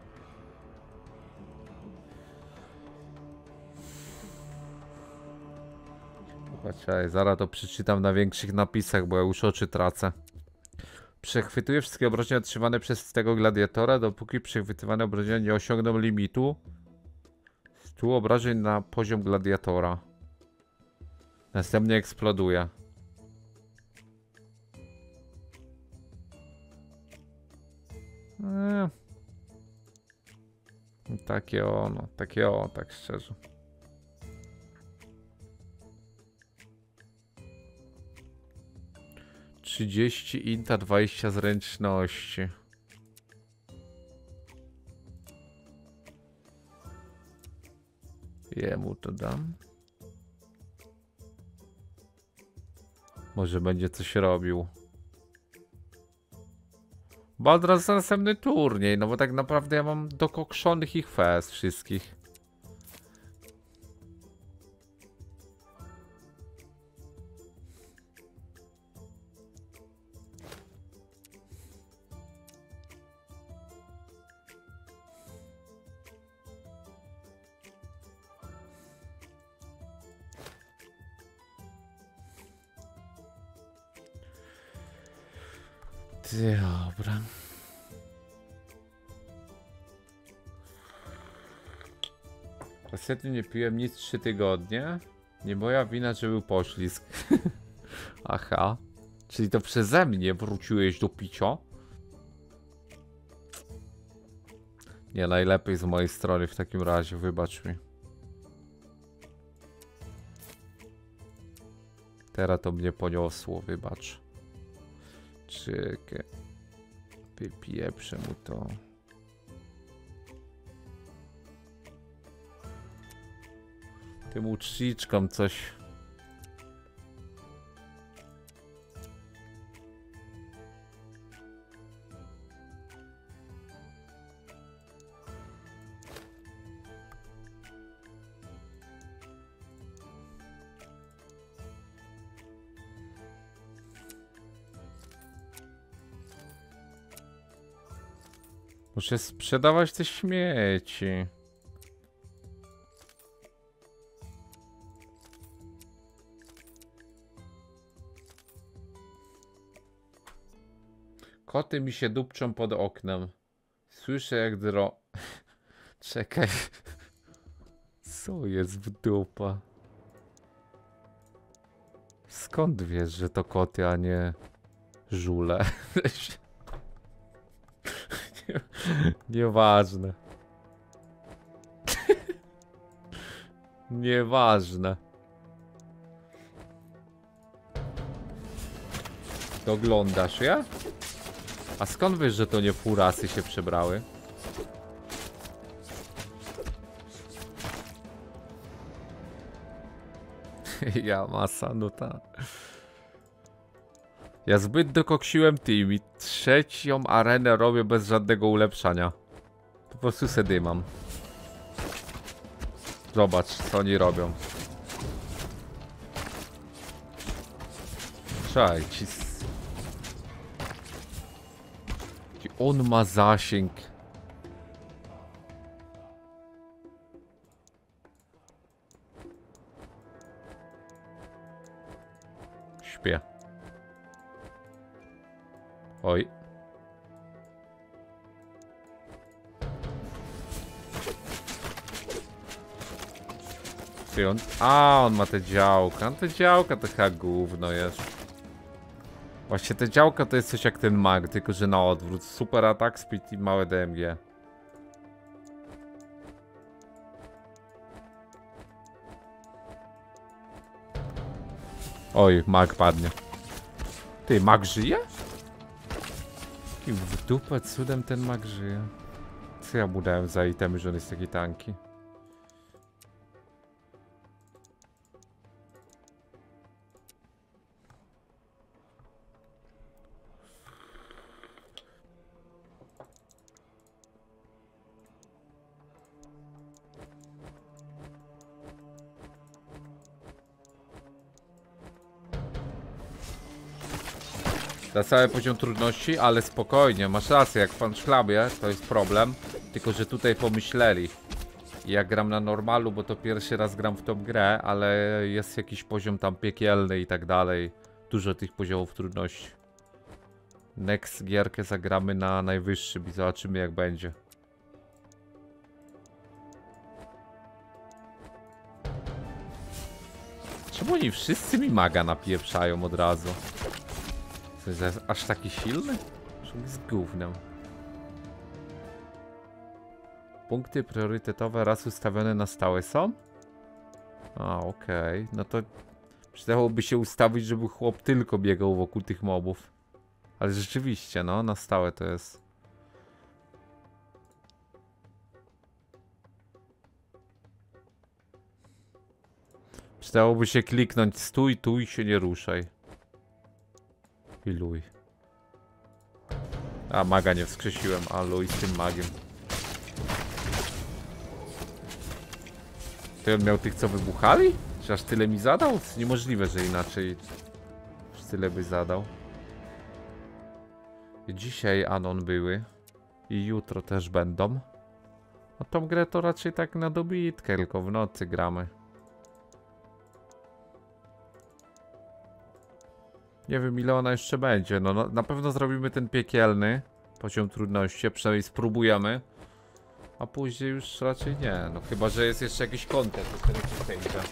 Patrzaj, zaraz to przeczytam na większych napisach, bo ja już oczy tracę. Przechwytuje wszystkie obrażenia otrzymane przez tego gladiatora, dopóki przechwytywane obrażenia nie osiągną limitu stu obrażeń na poziom gladiatora. Następnie eksploduje. Eee. Takie ono, takie o, tak szczerze. trzydzieści inta, dwadzieścia zręczności. Jemu to dam. Może będzie coś robił. Bo od razu następny turniej, no bo tak naprawdę ja mam dokokszonych ich fest wszystkich. Dobra. Ostatnio nie piłem nic trzy tygodnie. Nie moja wina, że był poślizg. Aha. Czyli to przeze mnie wróciłeś do picia? Nie, najlepiej z mojej strony w takim razie, wybacz mi. Teraz to mnie poniosło, wybacz. Czekaj. Wypieprzę mu to. Tym uczciczkom coś. Muszę sprzedawać te śmieci. Koty mi się dupczą pod oknem. Słyszę jak dro... Czekaj. Co jest w dupa? Skąd wiesz, że to koty, a nie żule? Nie, nieważne. Nieważne. Doglądasz ja? A skąd wiesz, że to nie furasy się przebrały? Ja masa, no ta. Ja zbyt dokoksiłem team i trzecią arenę robię bez żadnego ulepszania. Po prostu se dymam. Zobacz, co oni robią. Czaj, ci... On ma zasięg. Śpię. Oj. Ty on... A, on ma te działka. No te działka to chyba gówno jest. Właśnie te działka to jest coś jak ten mag, tylko że na odwrót. Super atak, speed i małe D M G. Oj, mag padnie. Ty, mag żyje? I w dupę cudem ten mag żyje. Co ja mu dałem za itemy, że on jest taki tanki? Na cały poziom trudności, ale spokojnie, masz rację, jak w Punch-Clubie to jest problem, tylko że tutaj pomyśleli. Ja gram na normalu, bo to pierwszy raz gram w tą grę, ale jest jakiś poziom tam piekielny i tak dalej. Dużo tych poziomów trudności. Next gierkę zagramy na najwyższym i zobaczymy jak będzie. Czemu oni wszyscy mi maga napieprzają od razu? To jest aż taki silny? Że on jest gównem. Punkty priorytetowe raz ustawione na stałe są? A, okej. Okay. No to przydałoby się ustawić, żeby chłop tylko biegał wokół tych mobów. Ale rzeczywiście, no, na stałe to jest. Przydałoby się kliknąć stój, tu i się nie ruszaj. I luj. A, maga nie wskrzesiłem, a luj z tym magiem. To on miał tych, co wybuchali? Czy aż tyle mi zadał? To niemożliwe, że inaczej aż tyle by zadał. I dzisiaj Anon były. I jutro też będą. No tą grę to raczej tak na dobitkę, tylko w nocy gramy. Nie wiem ile ona jeszcze będzie, no, no na pewno zrobimy ten piekielny poziom trudności, przynajmniej spróbujemy. A później już raczej nie, no chyba że jest jeszcze jakiś content, to wtedy przejdę.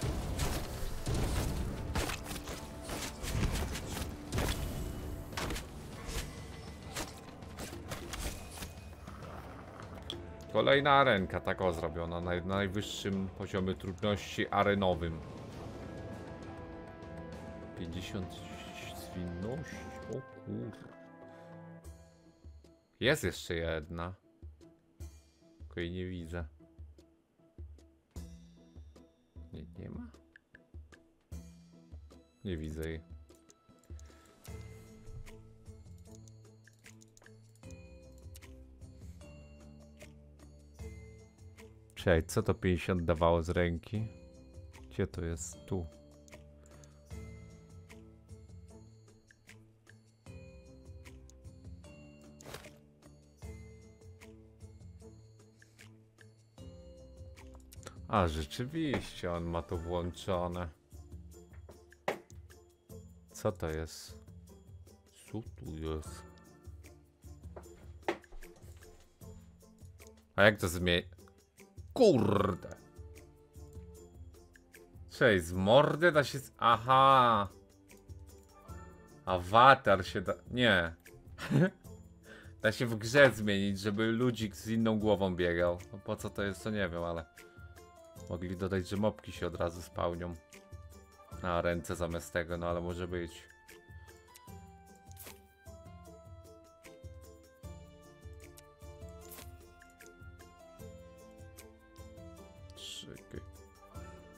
Kolejna arenka, tak o zrobiona, na najwyższym poziomie trudności arenowym. pięćdziesiąt zwinność, o kurde. Jest jeszcze jedna. Tylko jej nie widzę. Nie, nie ma? Nie widzę jej. Czekaj, co to pięćdziesiąt dawało z ręki? Gdzie to jest? Tu. A, rzeczywiście on ma to włączone. Co to jest? Co tu jest? A jak to zmieni? Kurde! Cześć, z mordy da się... Aha! Awatar się da... Nie. Da się w grze zmienić, żeby ludzik z inną głową biegał. No po co to jest, to nie wiem, ale... Mogli dodać, że mopki się od razu spełnią. Na ręce zamiast tego, no ale może być. Czekaj.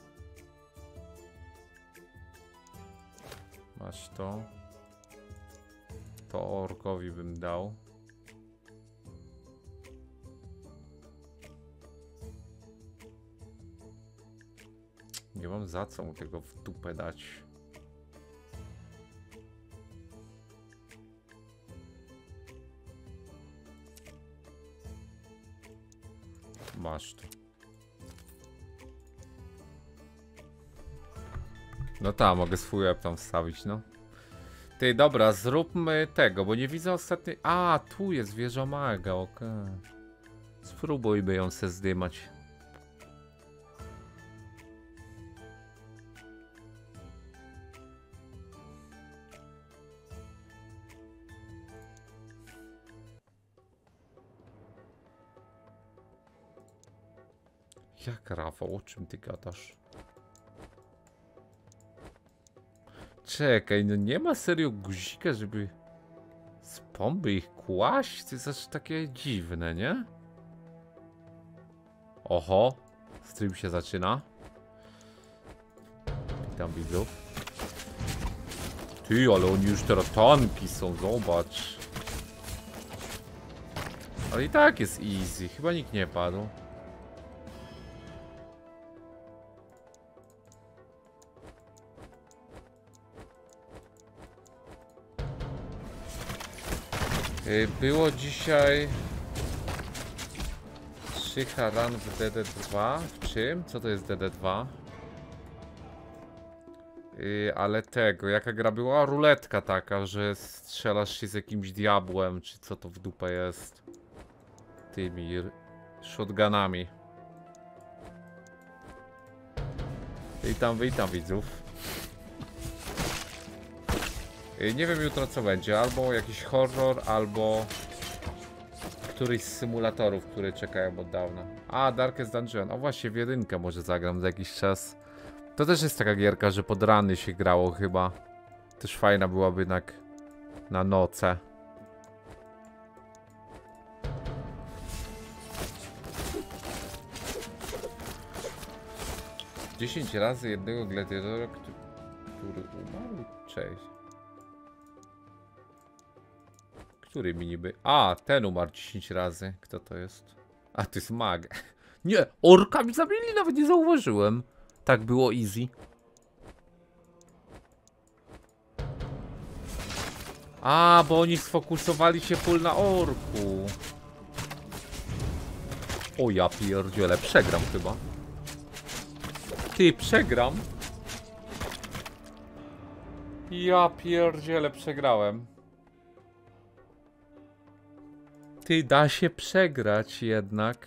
Masz to. To orkowi bym dał. Nie mam za co mu tego w dupę dać. Masz tu. No tak, mogę swój łeb tam wstawić, no. Ty, dobra, zróbmy tego, bo nie widzę ostatniej... A, tu jest wieża maga, okej. Okay. Spróbujmy ją se zdymać. Jak, Rafał, o czym ty gadasz? Czekaj, no nie ma serio guzika, żeby z pomby ich kłaść? To jest aż takie dziwne, nie? Oho, stream się zaczyna. Witam widzów. Ty, ale oni już teraz tanki są, zobacz. Ale i tak jest easy, chyba nikt nie padł. Było dzisiaj trzy haran w D D dwa. W czym? Co to jest D D dwa? Yy, ale tego, jaka gra była? Ruletka taka, że strzelasz się z jakimś diabłem, czy co to w dupę jest. Tymi shotgunami. Witam, witam widzów. Nie wiem jutro co będzie, albo jakiś horror, albo któryś z symulatorów, które czekają od dawna. A, Darkest Dungeon, a właśnie w jedynkę może zagram za jakiś czas. To też jest taka gierka, że pod rany się grało chyba. Też fajna byłaby jednak na noce. dziesięć razy jednego gladiatora, który umarł? Cześć. Który mi niby... A, ten umarł dziesięć razy. Kto to jest? A, to jest mag. Nie, orka mi zabili, nawet nie zauważyłem. Tak było easy. A, bo oni sfokusowali się full na orku. O ja pierdzielę, przegram chyba. Ty, przegram. Ja pierdzielę, przegrałem. Ty, da się przegrać jednak.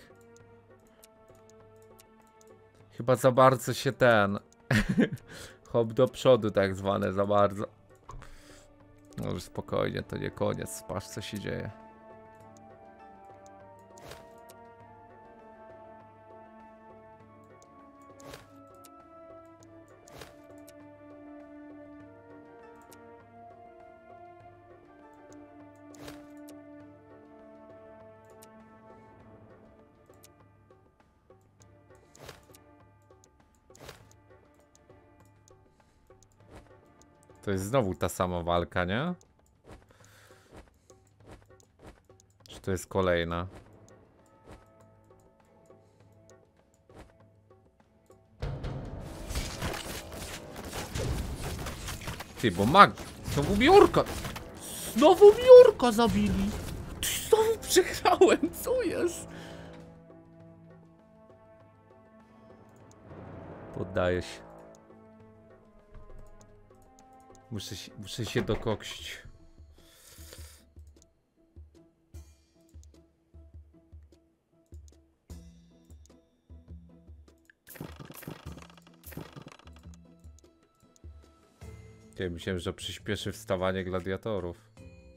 Chyba za bardzo się ten... Hop do przodu tak zwane, za bardzo. No już spokojnie, to nie koniec. Patrz co się dzieje. To jest znowu ta sama walka, nie? Czy to jest kolejna? Ty, bo mag... Znowu mi orka... Znowu mi orka zabili! Ty, znowu przegrałem, co jest? Poddaję się. Muszę się, muszę się dokoksić. Ja myślałem, że przyspieszy wstawanie gladiatorów.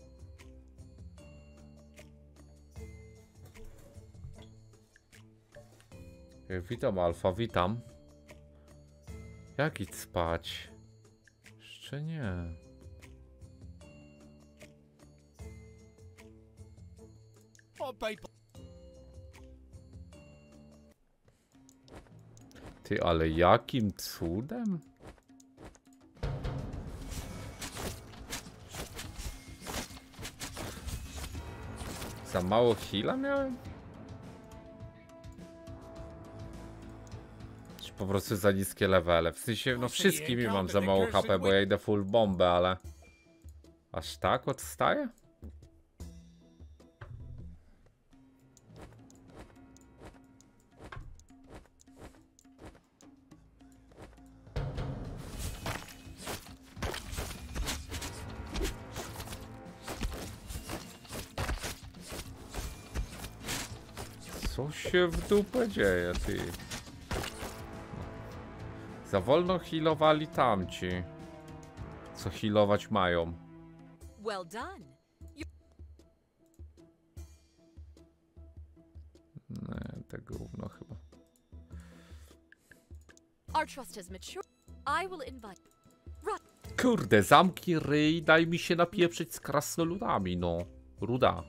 Witam Alfa, witam. Jak idź spać? Jeszcze nie. Ty, ale jakim cudem? Za mało heala miałem? Czy po prostu za niskie levele? W sensie, no wszystkimi mam za mało H P, bo ja idę full bombę, ale... Aż tak odstaję? Co się w dupę dzieje, ty? Za wolno healowali tamci. Co healować mają. Well done. Nie, to gówno chyba. Our trust has matured. I will invite. Kurde, zamki ryj, daj mi się napieprzyć z krasnoludami, no. Ruda.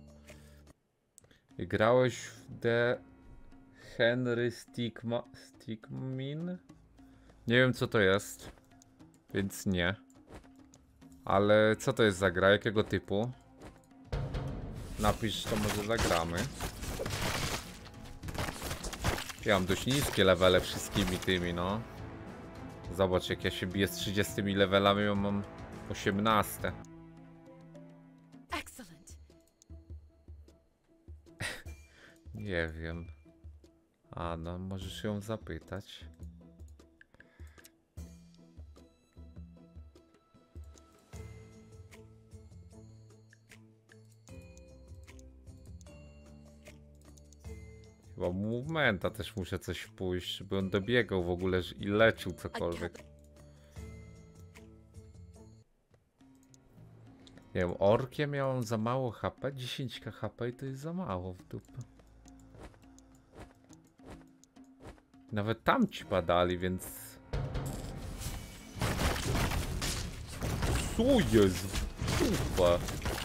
Grałeś w The Henry Stigma... Stigmin? Nie wiem co to jest, więc nie. Ale co to jest za gra? Jakiego typu? Napisz, to może zagramy. Ja mam dość niskie levele wszystkimi tymi, no. Zobacz, jak ja się biję z trzydziestymi levelami, ja mam osiemnaście. Excellent. Nie wiem. A no, możesz ją zapytać. Chyba movementa też muszę coś pójść, żeby on dobiegał w ogóle i leczył cokolwiek. Nie wiem, orkiem miałem za mało H P, dziesięć H P i to jest za mało w dupę. Nawet tam ci padali, więc... Co jest? Dupa.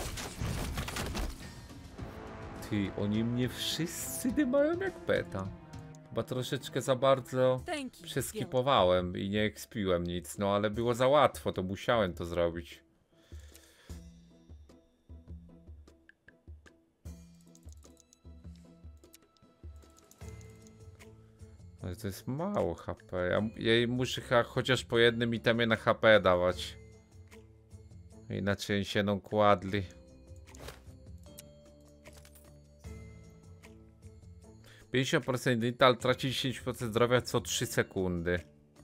Ty, oni mnie wszyscy dymają jak beta. Chyba troszeczkę za bardzo przeskipowałem i nie ekspiłem nic, no ale było za łatwo, to musiałem to zrobić. Ale to jest mało H P. Ja, ja jej muszę chyba chociaż po jednym itemie na H P dawać. Inaczej się no kładli. pięćdziesiąt procent Intel traci dziesięć procent zdrowia co trzy sekundy.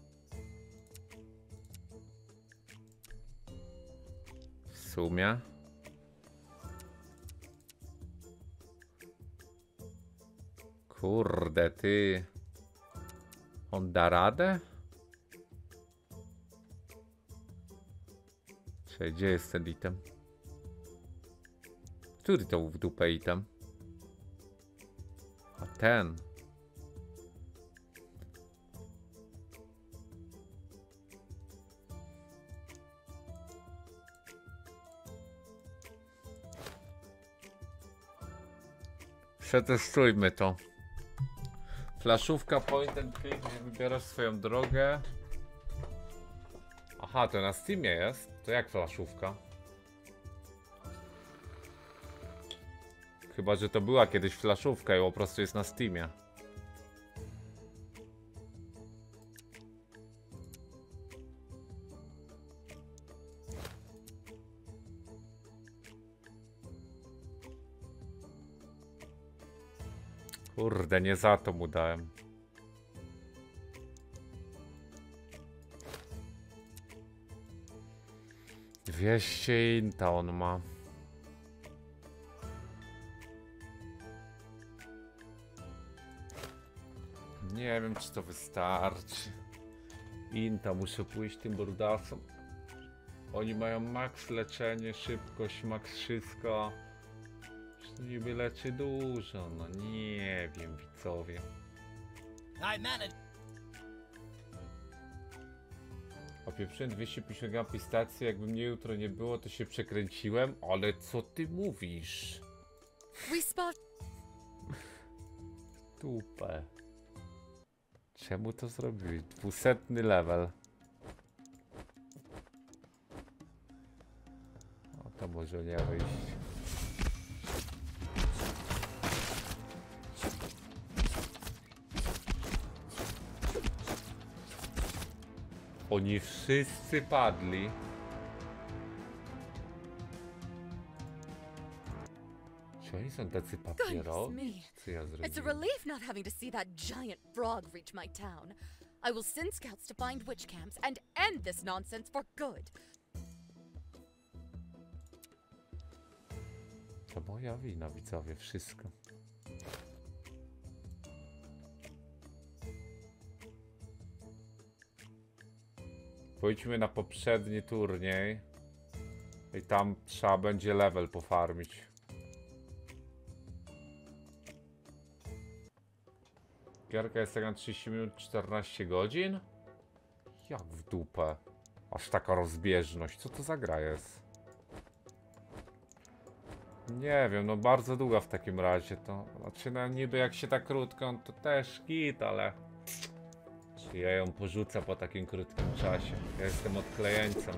W sumie. Kurde, ty. On da radę? Czekaj, gdzie jest ten item? Który to w dupę item? A ten. Przetestujmy to. Flaszówka point and click, gdzie wybierasz swoją drogę. Aha, to na Steamie jest? To jak flaszówka? Chyba, że to była kiedyś flaszówka i po prostu jest na Steamie. Kurde, nie za to mu dałem. dwieście inta on ma. Nie wiem, czy to wystarczy. Inta muszę pójść tym burdasom. Oni mają max leczenie, szybkość, max wszystko. To niby leczy dużo, no nie wiem, widzowie. Opieprzyłem dwieście pięćdziesiąt gramów pistacji, jakby mnie jutro nie było, to się przekręciłem. Ale co ty mówisz? Tupę. Czemu to zrobiłeś? Dwusetny level. O, to może nie wyjść. Oni wszyscy padli. Czy oni są tacy papierowi? me. Co ja It's a zrobiłem? relief not having to see that giant frog reach my town. I will send scouts to find witch camps and end this nonsense for good. To moja wina, widzowie, wszystko. Pójdźmy na poprzedni turniej. I tam trzeba będzie level pofarmić. Gierka jest taka trzydzieści minut, czternaście godzin? Jak w dupę. Aż taka rozbieżność. Co to za gra jest? Nie wiem, no bardzo długa w takim razie to. Znaczy no niby jak się tak krótko, to też git, ale... Czy ja ją porzucę po takim krótkim czasie? Ja jestem odklejeńcem.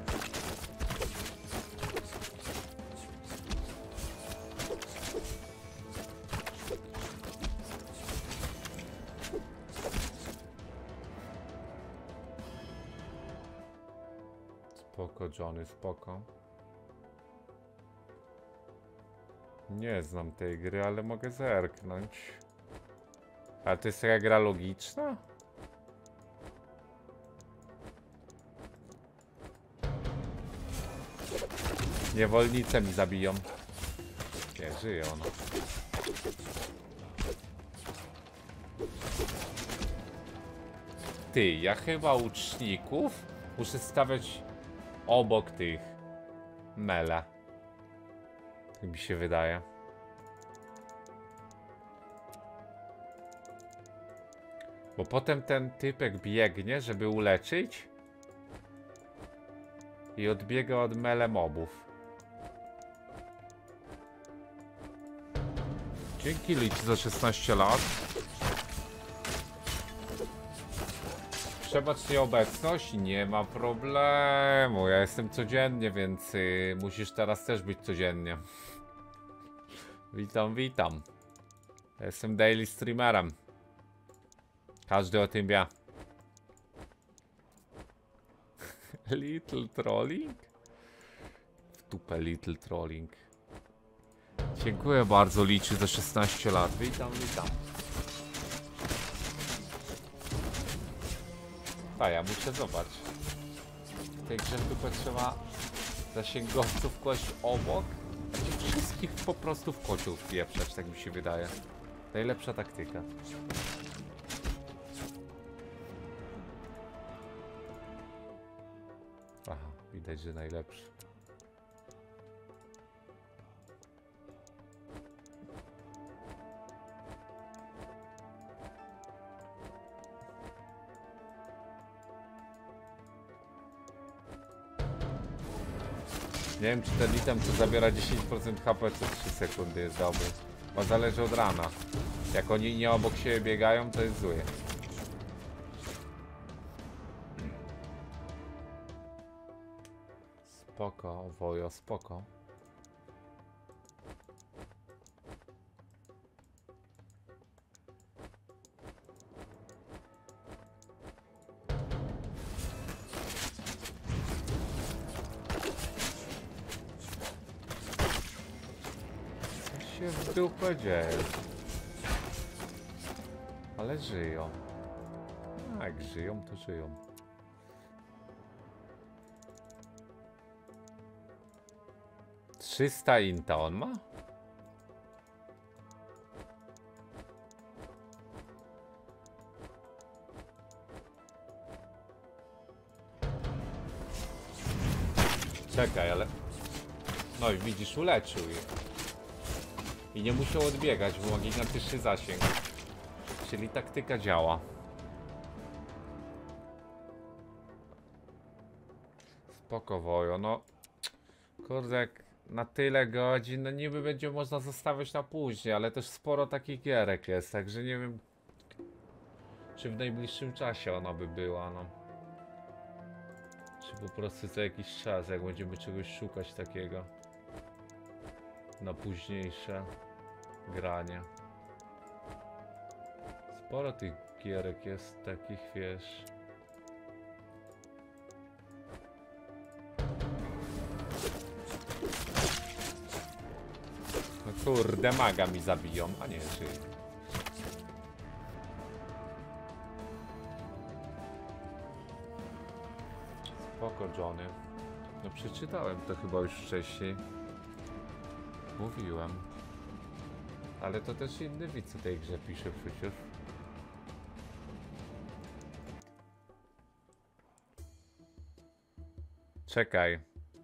Spoko, Johnny, spoko. Nie znam tej gry, ale mogę zerknąć. Ale to jest taka gra logiczna? Niewolnice mi zabiją. Nie, żyje ona. Ty, ja chyba łuczników muszę stawiać obok tych mele. Tak mi się wydaje. Bo potem ten typek biegnie, żeby uleczyć. I odbiega od mele mobów. Dzięki liczy za szesnaście lat. Przebacz nieobecność? Nie ma problemu. Ja jestem codziennie, więc y, musisz teraz też być codziennie. Witam, witam. Ja jestem daily streamerem. Każdy o tym wie. Little trolling? W dupę little trolling. Dziękuję bardzo, liczy za szesnaście lat. Witam, witam. A ja muszę zobaczyć. W tej grze chyba trzeba zasięgowców kłaść obok, a ci wszystkich po prostu w kocioł wpieprzać, tak mi się wydaje. Najlepsza taktyka. Aha, widać, że najlepszy. Nie wiem, czy ten item, co zabiera dziesięć procent H P co trzy sekundy jest dobry. Bo zależy od rana. Jak oni nie obok siebie biegają, to jest zły. Spoko, wojo, spoko. Co się w dupę dzieje? Ale żyją. A jak żyją, to żyją. trzysta inta on ma? Czekaj, ale... No i widzisz, uleczył je. I nie musiał odbiegać, bo ma gigantyczny zasięg. Czyli taktyka działa. Spoko, wojo, no... Kurde, jak na tyle godzin, no niby będzie można zostawiać na później, ale też sporo takich gierek jest, także nie wiem... Czy w najbliższym czasie ona by była, no. Czy po prostu za jakiś czas, jak będziemy czegoś szukać takiego. Na późniejsze granie. Sporo tych gierek jest takich, wiesz... Kurde, maga mi zabiją, a nie, czy... Spoko, Johnny. No przeczytałem to chyba już wcześniej. Mówiłem. Ale to też inny widz w tej grze pisze przecież. Czekaj.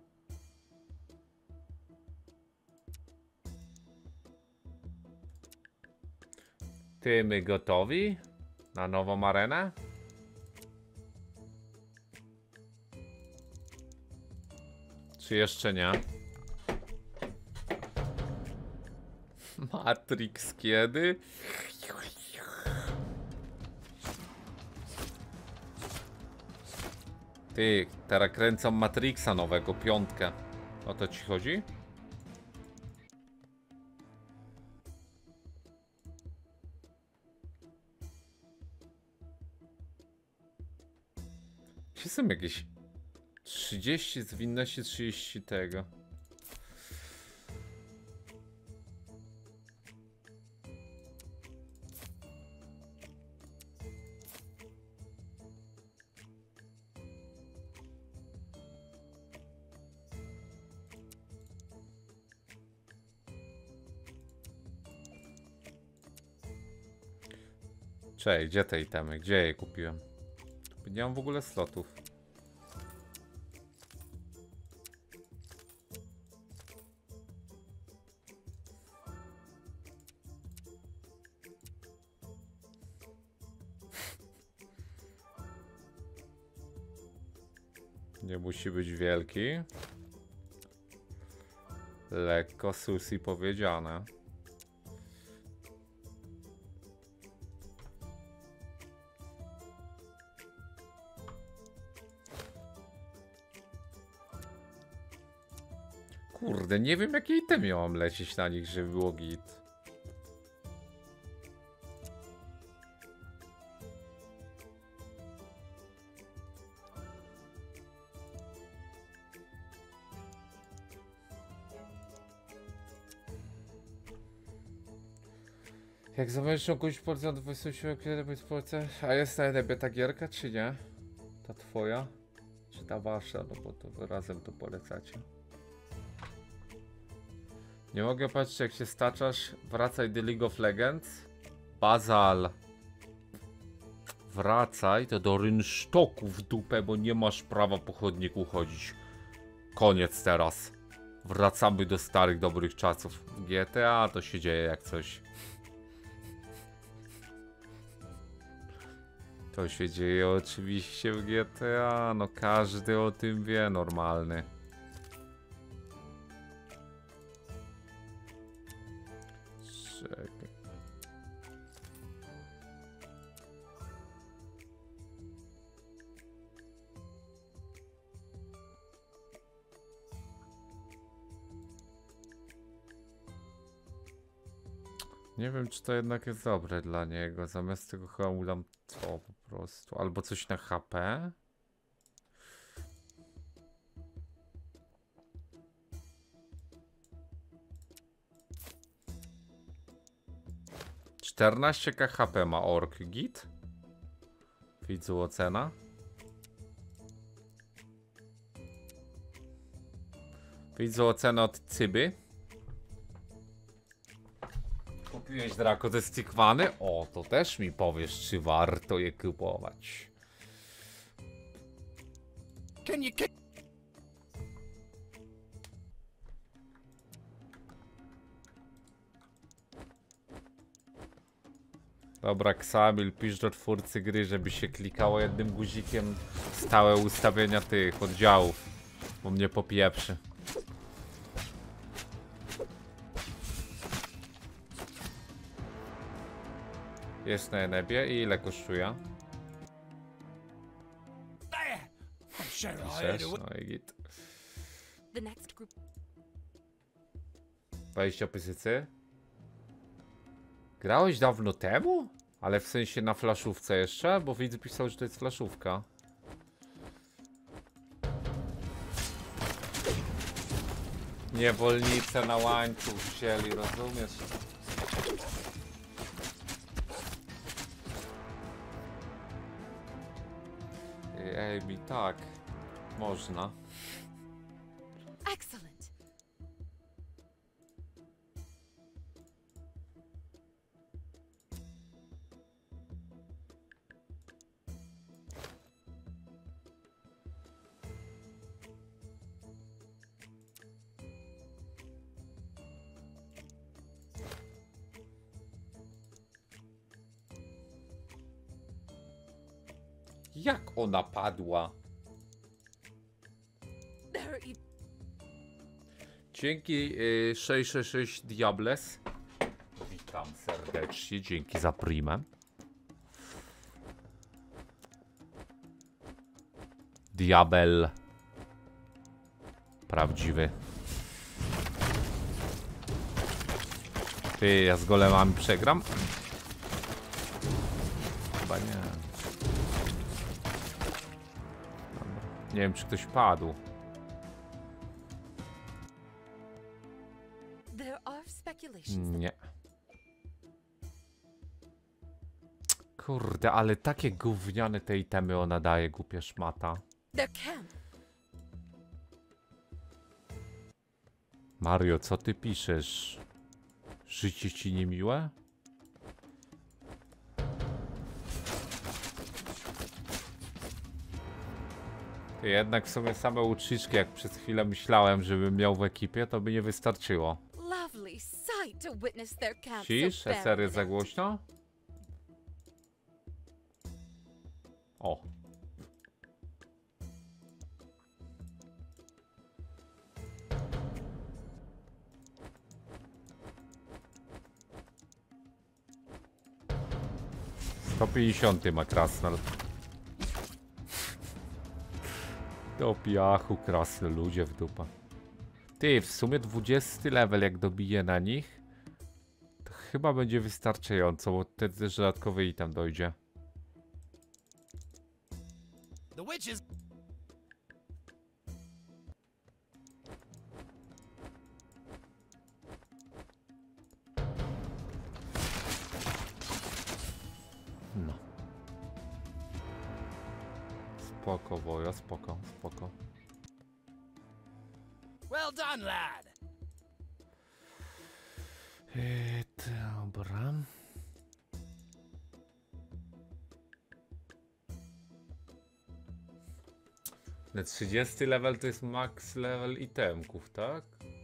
Ty, my gotowi? Na nową arenę? Czy jeszcze nie? Matrix kiedy? Ty, teraz kręcą Matrixa nowego, piątkę. O to ci chodzi? Gdzie są jakieś trzydzieści zwinności, trzydzieści tego? Cześć, gdzie te itemy? Gdzie je kupiłem? Nie mam w ogóle slotów. Nie musi być wielki. Lekko sushi powiedziane. Kurde, nie wiem jakie itemy mam lecieć na nich, żeby było git. Jak zamierzasz ogólnie porcję od dwudziestu siedmiu, kiedy być porcję? A jest na niebie ta gierka, czy nie? Ta twoja? Czy ta wasza? No bo to wy razem to polecacie. Nie mogę patrzeć jak się staczasz. Wracaj do League of Legends. Bazal. Wracaj to do rynsztoku w dupę, bo nie masz prawa po chodniku chodzić. Koniec teraz. Wracamy do starych dobrych czasów. G T A to się dzieje jak coś. To się dzieje oczywiście w G T A. No każdy o tym wie, normalny. Czekaj. Nie wiem, czy to jednak jest dobre dla niego. Zamiast tego chyba mu dam to po prostu. Albo coś na H P. czternaście k H P ma ork git. Widzę ocena. Widzę ocenę od Cyby. Kupiłeś Draco ze Stigmany? O, to też mi powiesz, czy warto je kupować. Can you kick? Dobra, Xamil, pisz do twórcy gry, żeby się klikało jednym guzikiem stałe ustawienia tych oddziałów, bo mnie popieprzy. Jest na niebie i ile kosztuje? Piszesz, no i git. The next group. dwadzieścia pysycy? Grałeś dawno temu? Ale w sensie na flaszówce jeszcze? Bo widz pisał, że to jest flaszówka. Niewolnicę na łańcuch wzięli, rozumiesz? Ej, mi tak. Można. Excellent. Jak ona padła? There you Dzięki y, sześć sześć sześć Diables. Witam serdecznie, dzięki za primę. Diabel. Prawdziwy. Ty, ja z golemami przegram? Chyba nie. Dobra. Nie wiem, czy ktoś padł. there are speculations. Nie. Kurde, ale takie gówniane te itemy ona daje, głupia szmata. There can. Mario, co ty piszesz? Życie ci niemiłe? Ty, jednak w sumie same uczyczki, jak przez chwilę myślałem, żebym miał w ekipie, to by nie wystarczyło. Lovely sight to witness their camp Cisz? so S R barren jest za and głośno? O. sto pięćdziesiąt ma Krasnal. Do piachu krasne ludzie w dupa. Ty, w sumie dwudziesty level jak dobiję na nich, to chyba będzie wystarczająco, bo wtedy też dodatkowy item dojdzie. The witches. No. Spoko, woja, spoko, spoko. Well done, lad. Eee, dobra. Na trzydziesty level to jest max level itemków, tak?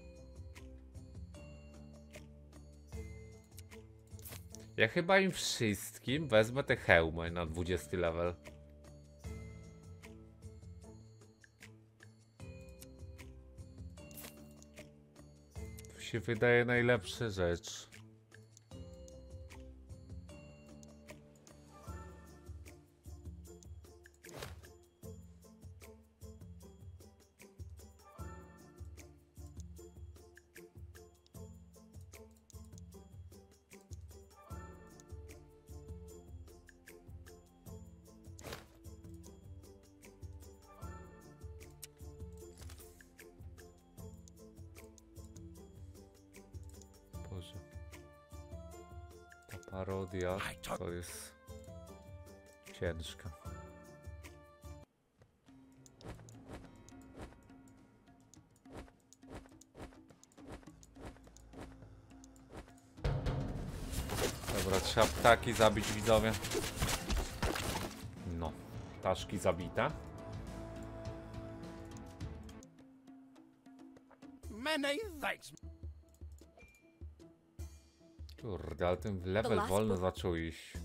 Ja chyba im wszystkim wezmę te hełmy na dwudziesty level. To się wydaje najlepsza rzecz. Boże. Ta parodia to jest ciężka. Dobra, trzeba ptaki zabić, widzowie. No, ptaszki zabite. Many thanks. Kurde, ale ten level last wolno book. zaczął iść.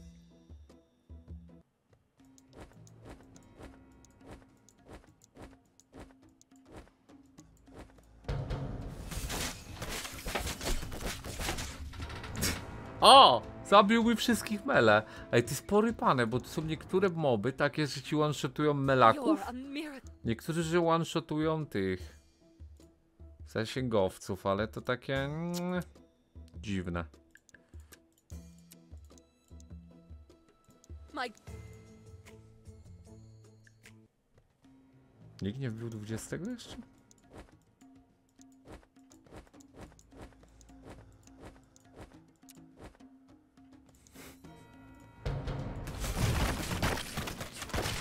O! Zabił mi wszystkich mele. Ej, to jest porypane, bo to są niektóre moby takie, że ci one-shotują melaków. You're a miracle. Niektórzy, że one-shotują tych zasięgowców, ale to takie mm, dziwne. My Nikt nie wbił dwudziestego jeszcze?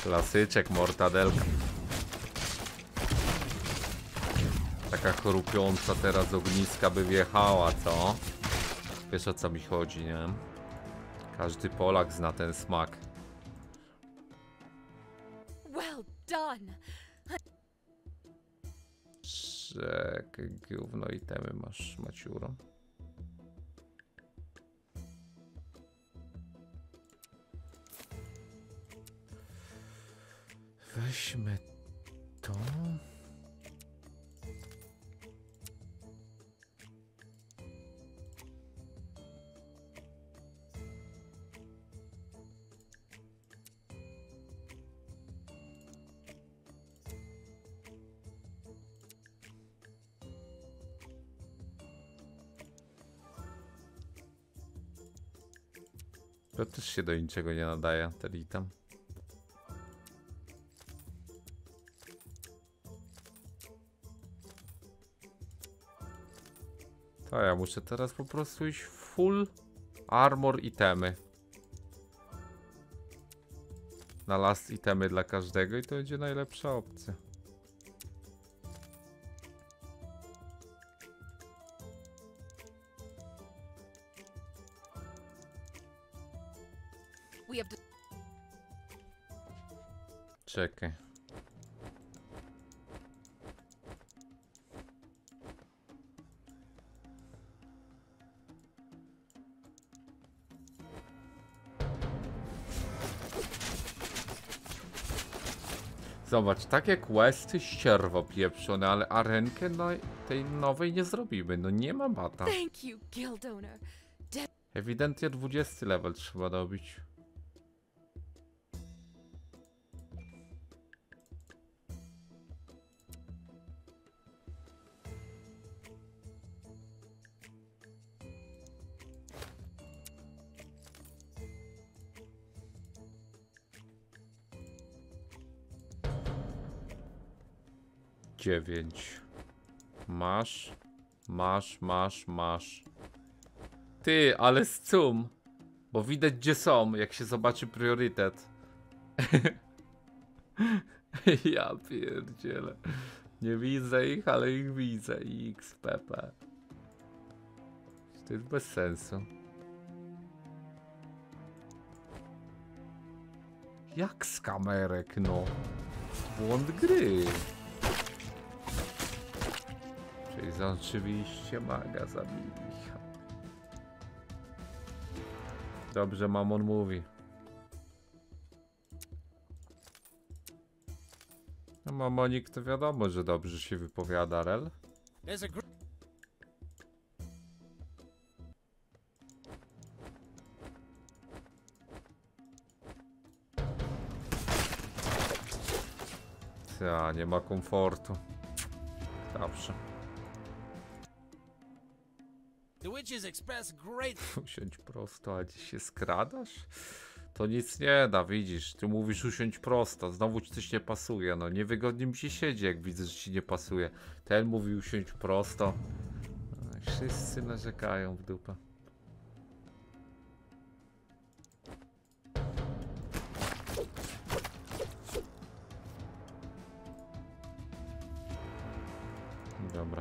Klasyczek, mortadelka. Taka chrupiąca teraz ogniska by wjechała, co? Wiesz, o co mi chodzi, nie? Każdy Polak zna ten smak. Well done. Czekaj, gówno itemy masz, Maciuro. Weźmy to. To też się do niczego nie nadaje, ten item. To ja muszę teraz po prostu iść full armor itemy. Na last itemy dla każdego i to będzie najlepsza opcja. We have to. Czekaj. Zobacz, takie questy ścierwo pieprzone, ale arenkę no, tej nowej nie zrobimy, no nie ma bata. Thank you, guild owner. Ewidentnie dwudziesty level trzeba dobić. Dziewięć. Masz, masz, masz, masz. Ty, ale scum. Bo widać gdzie są, jak się zobaczy priorytet. Ja pierdzielę. Nie widzę ich, ale ich widzę. X P P. To jest bez sensu. Jak z kamerek, no. Błąd gry. Czyli za oczywiście maga zabili. Dobrze Mamon mówi. No Mamonik to wiadomo, że dobrze się wypowiada, rel. There's a gr- Ja, nie ma komfortu. Dobrze. The witches express great. Usiądź prosto, a dziś się skradasz? To nic nie da, widzisz. Ty mówisz usiądź prosto, znowu ci coś nie pasuje. No niewygodnie mi się siedzi, jak widzę, że ci nie pasuje. Ten mówi usiądź prosto. No, wszyscy narzekają w dupę. Dobra.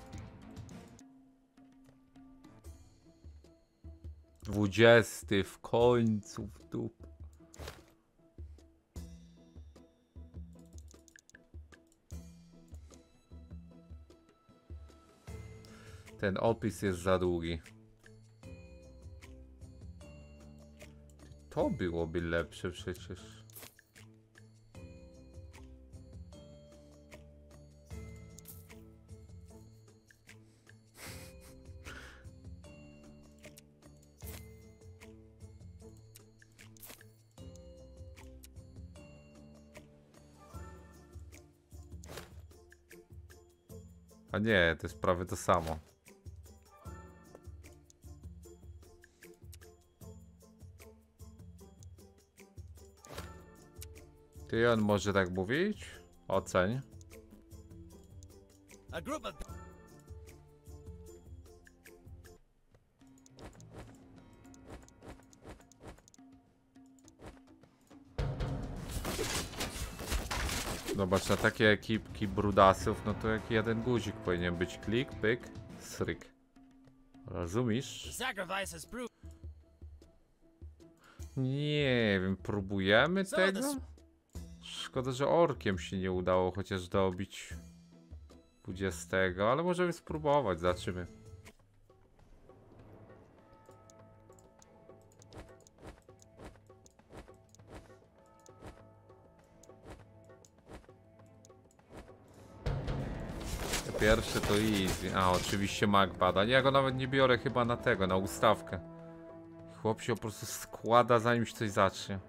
Dwudziesty w końcu w dup. Ten opis jest za długi. To byłoby lepsze przecież. A nie, to jest prawie to samo. Ty on może tak mówić? Oceń. A group of Zobacz, na takie ekipki brudasów, no to jak jeden guzik powinien być. Klik, pyk, sryk. The Rozumiesz? sacrifice has proved. Nie wiem, próbujemy Co tego? to Szkoda, że orkiem się nie udało chociaż dobić dwudziestego, ale możemy spróbować, zobaczymy. Pierwsze to easy. A, oczywiście mag bada. Ja go nawet nie biorę chyba na tego, na ustawkę. Chłop się po prostu składa zanim się coś zacznie.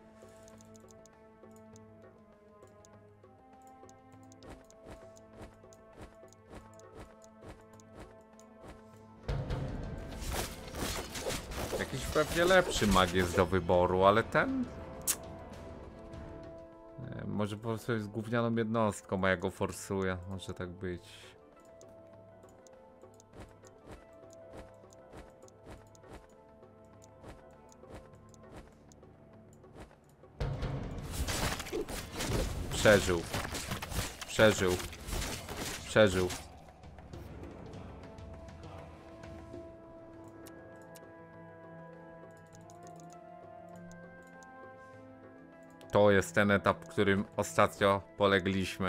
Jakiś pewnie lepszy mag jest do wyboru, ale ten... Nie, może po prostu jest gównianą jednostką, a ja go forsuję. Może tak być. Przeżył. Przeżył. Przeżył. To jest ten etap, w którym ostatnio polegliśmy.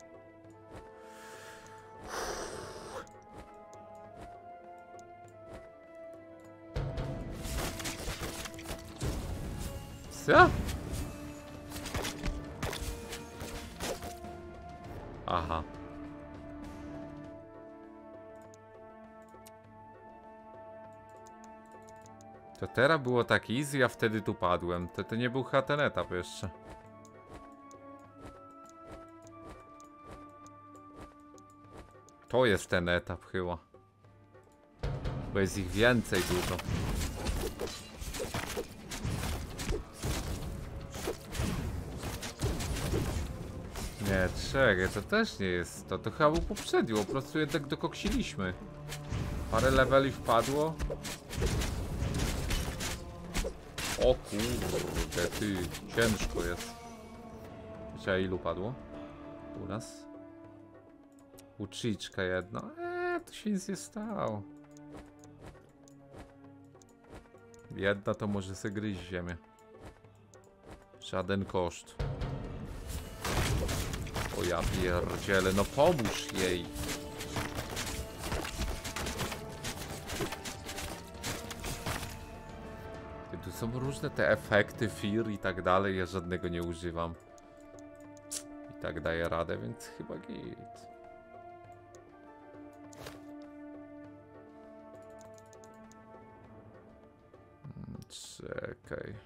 Co? Aha. To teraz było tak easy, ja wtedy tu padłem. To, to nie był chyba ten etap jeszcze. To jest ten etap chyba. Bo jest ich więcej dużo. Nie, czekaj, to też nie jest to. To chyba był poprzednio, po prostu jednak dokoksiliśmy. Parę leveli wpadło. O kurde, ty, ciężko jest. Wiecie, ilu padło? U nas? Uczyczka jedna. Eee, to się nic nie stało. Jedna to może se gryźć ziemię. Żaden koszt. O ja pierdzielę, no pomóż jej. Tu są różne te efekty, fear i tak dalej, ja żadnego nie używam. I tak daję radę, więc chyba git. Czekaj.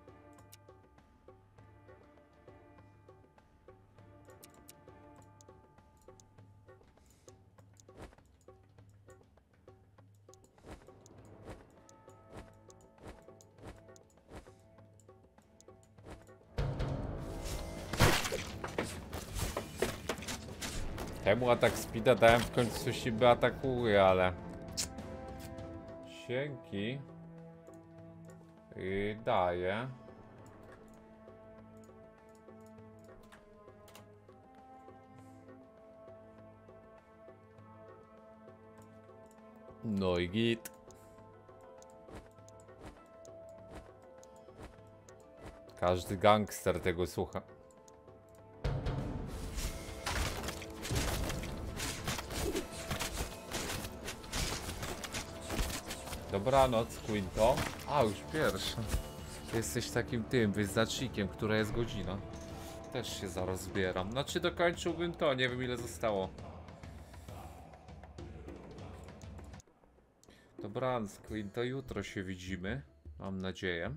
Temu atak speeda dałem, w końcu siebie atakuje, ale... Dzięki. I daje. No i git. Każdy gangster tego słucha. Dobranoc, Quinto. A, już pierwsza. Jesteś takim tym wyznacznikiem, która jest godzina. Też się zaraz zbieram. Znaczy dokończyłbym to, nie wiem ile zostało. Dobranoc, Quinto. Jutro się widzimy. Mam nadzieję.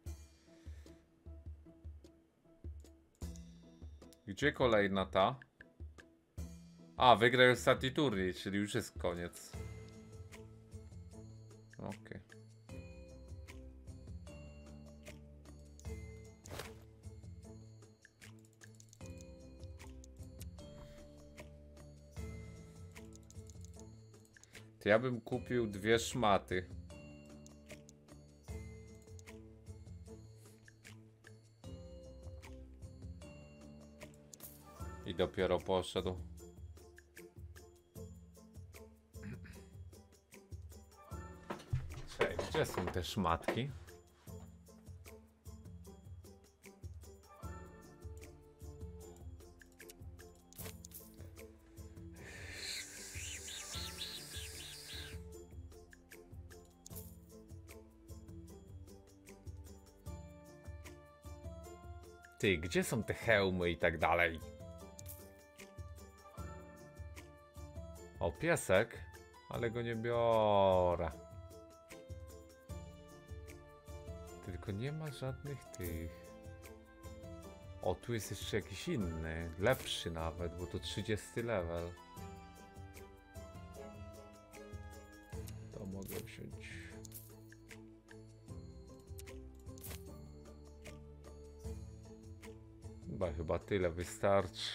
Gdzie kolejna ta? A, wygraj ostatni turniej, czyli już jest koniec. Okej. Okay. To ja bym kupił dwie szmaty. dopiero poszedł. Cześć, gdzie są te szmatki? Ty, gdzie są te hełmy i tak dalej? O, piesek, ale go nie biorę. Tylko nie ma żadnych tych. O, tu jest jeszcze jakiś inny, lepszy nawet, bo to trzydziesty level. To mogę wziąć. Chyba, chyba tyle wystarczy.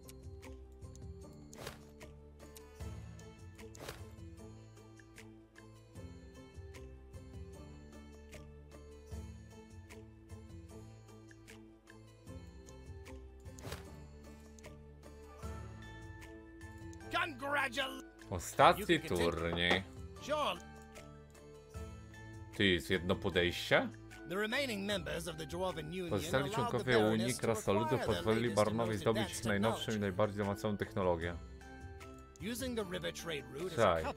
Ostatni turniej. Ty, jest jedno podejście? Pozostali członkowie Unii Krasnoludów pozwolili Baronowi zdobyć ich najnowszą i najbardziej zaawansowaną technologię. Tak.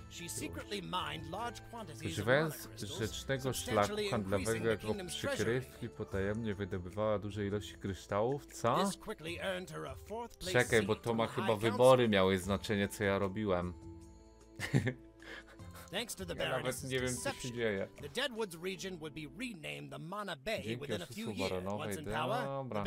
Używając rzecznego szlaku handlowego jako przykrywki, potajemnie wydobywała duże ilości kryształów, co? Czekaj, bo to ma chyba wybory miały znaczenie, co ja robiłem. Ja nawet nie wiem, co się dzieje. Dzięki oszustwu baronowej, dobra.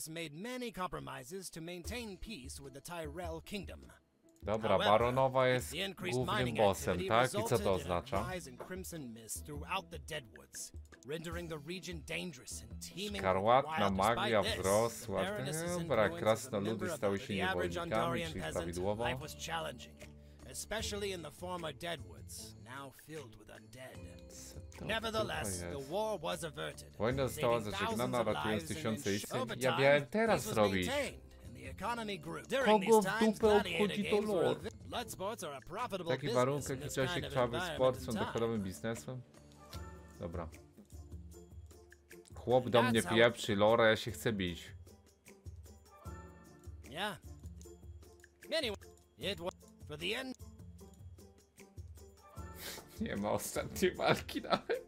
Dobra, baronowa jest głównym bossem, tak? I co to oznacza? Szkarłatna magia wzrosła. Dobra, krasnoludy stały się niewolnikami, czyli prawidłowo. Especially in the former Deadwoods, now filled with undead. Nevertheless, the war was averted. Wojna została zażegnana, ratując tysiące istnień. Ja miałem teraz robić. Kogo w dupę obchodzi to lore? W takich warunkach i czasie krwawy sport są dochodowym biznesem. Dobra. Chłop do mnie pieprzy lore, ja się chcę bić. Nie ma ostatniej walki nawet.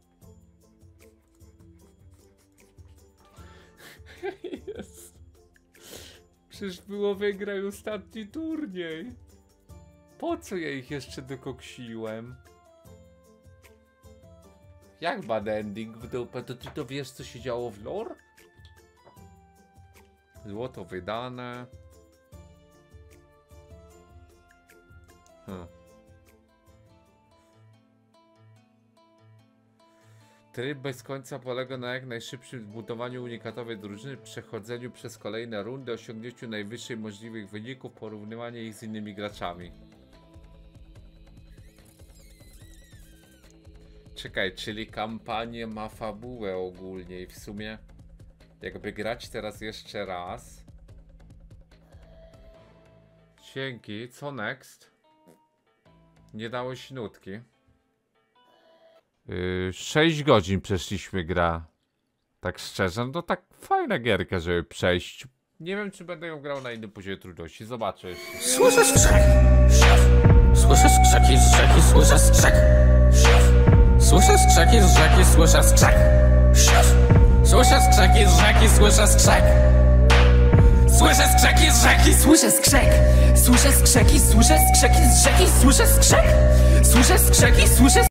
Jest. Przecież było wygraj ostatni turniej. Po co ja ich jeszcze dokoksiłem? Jak bad ending w dupę? To ty to wiesz, co się działo w lore? Złoto wydane. Hmm. Tryb bez końca polega na jak najszybszym zbudowaniu unikatowej drużyny, przechodzeniu przez kolejne rundy, osiągnięciu najwyższych możliwych wyników, porównywanie ich z innymi graczami. Czekaj, czyli kampania ma fabułę ogólnie i w sumie jakby grać teraz jeszcze raz. Dzięki, co next? Nie dałeś nutki. Yy, sześć godzin przeszliśmy gra. Tak szczerze, no to tak fajna gierka, żeby przejść. Nie wiem, czy będę ją grał na innym poziomie trudności. Zobaczysz. Słyszę skrzek. Słyszę skrzeki z rzeki, słyszę skrzek. Słyszę skrzeki z rzeki, słyszę skrzek. Słyszę skrzeki z rzeki, słyszę skrzek. Słyszę skrzeki z rzeki, słyszę skrzek. Słyszę skrzeki, słyszę skrzeki z rzeki, słyszę skrzek. Słyszę skrzeki, słyszę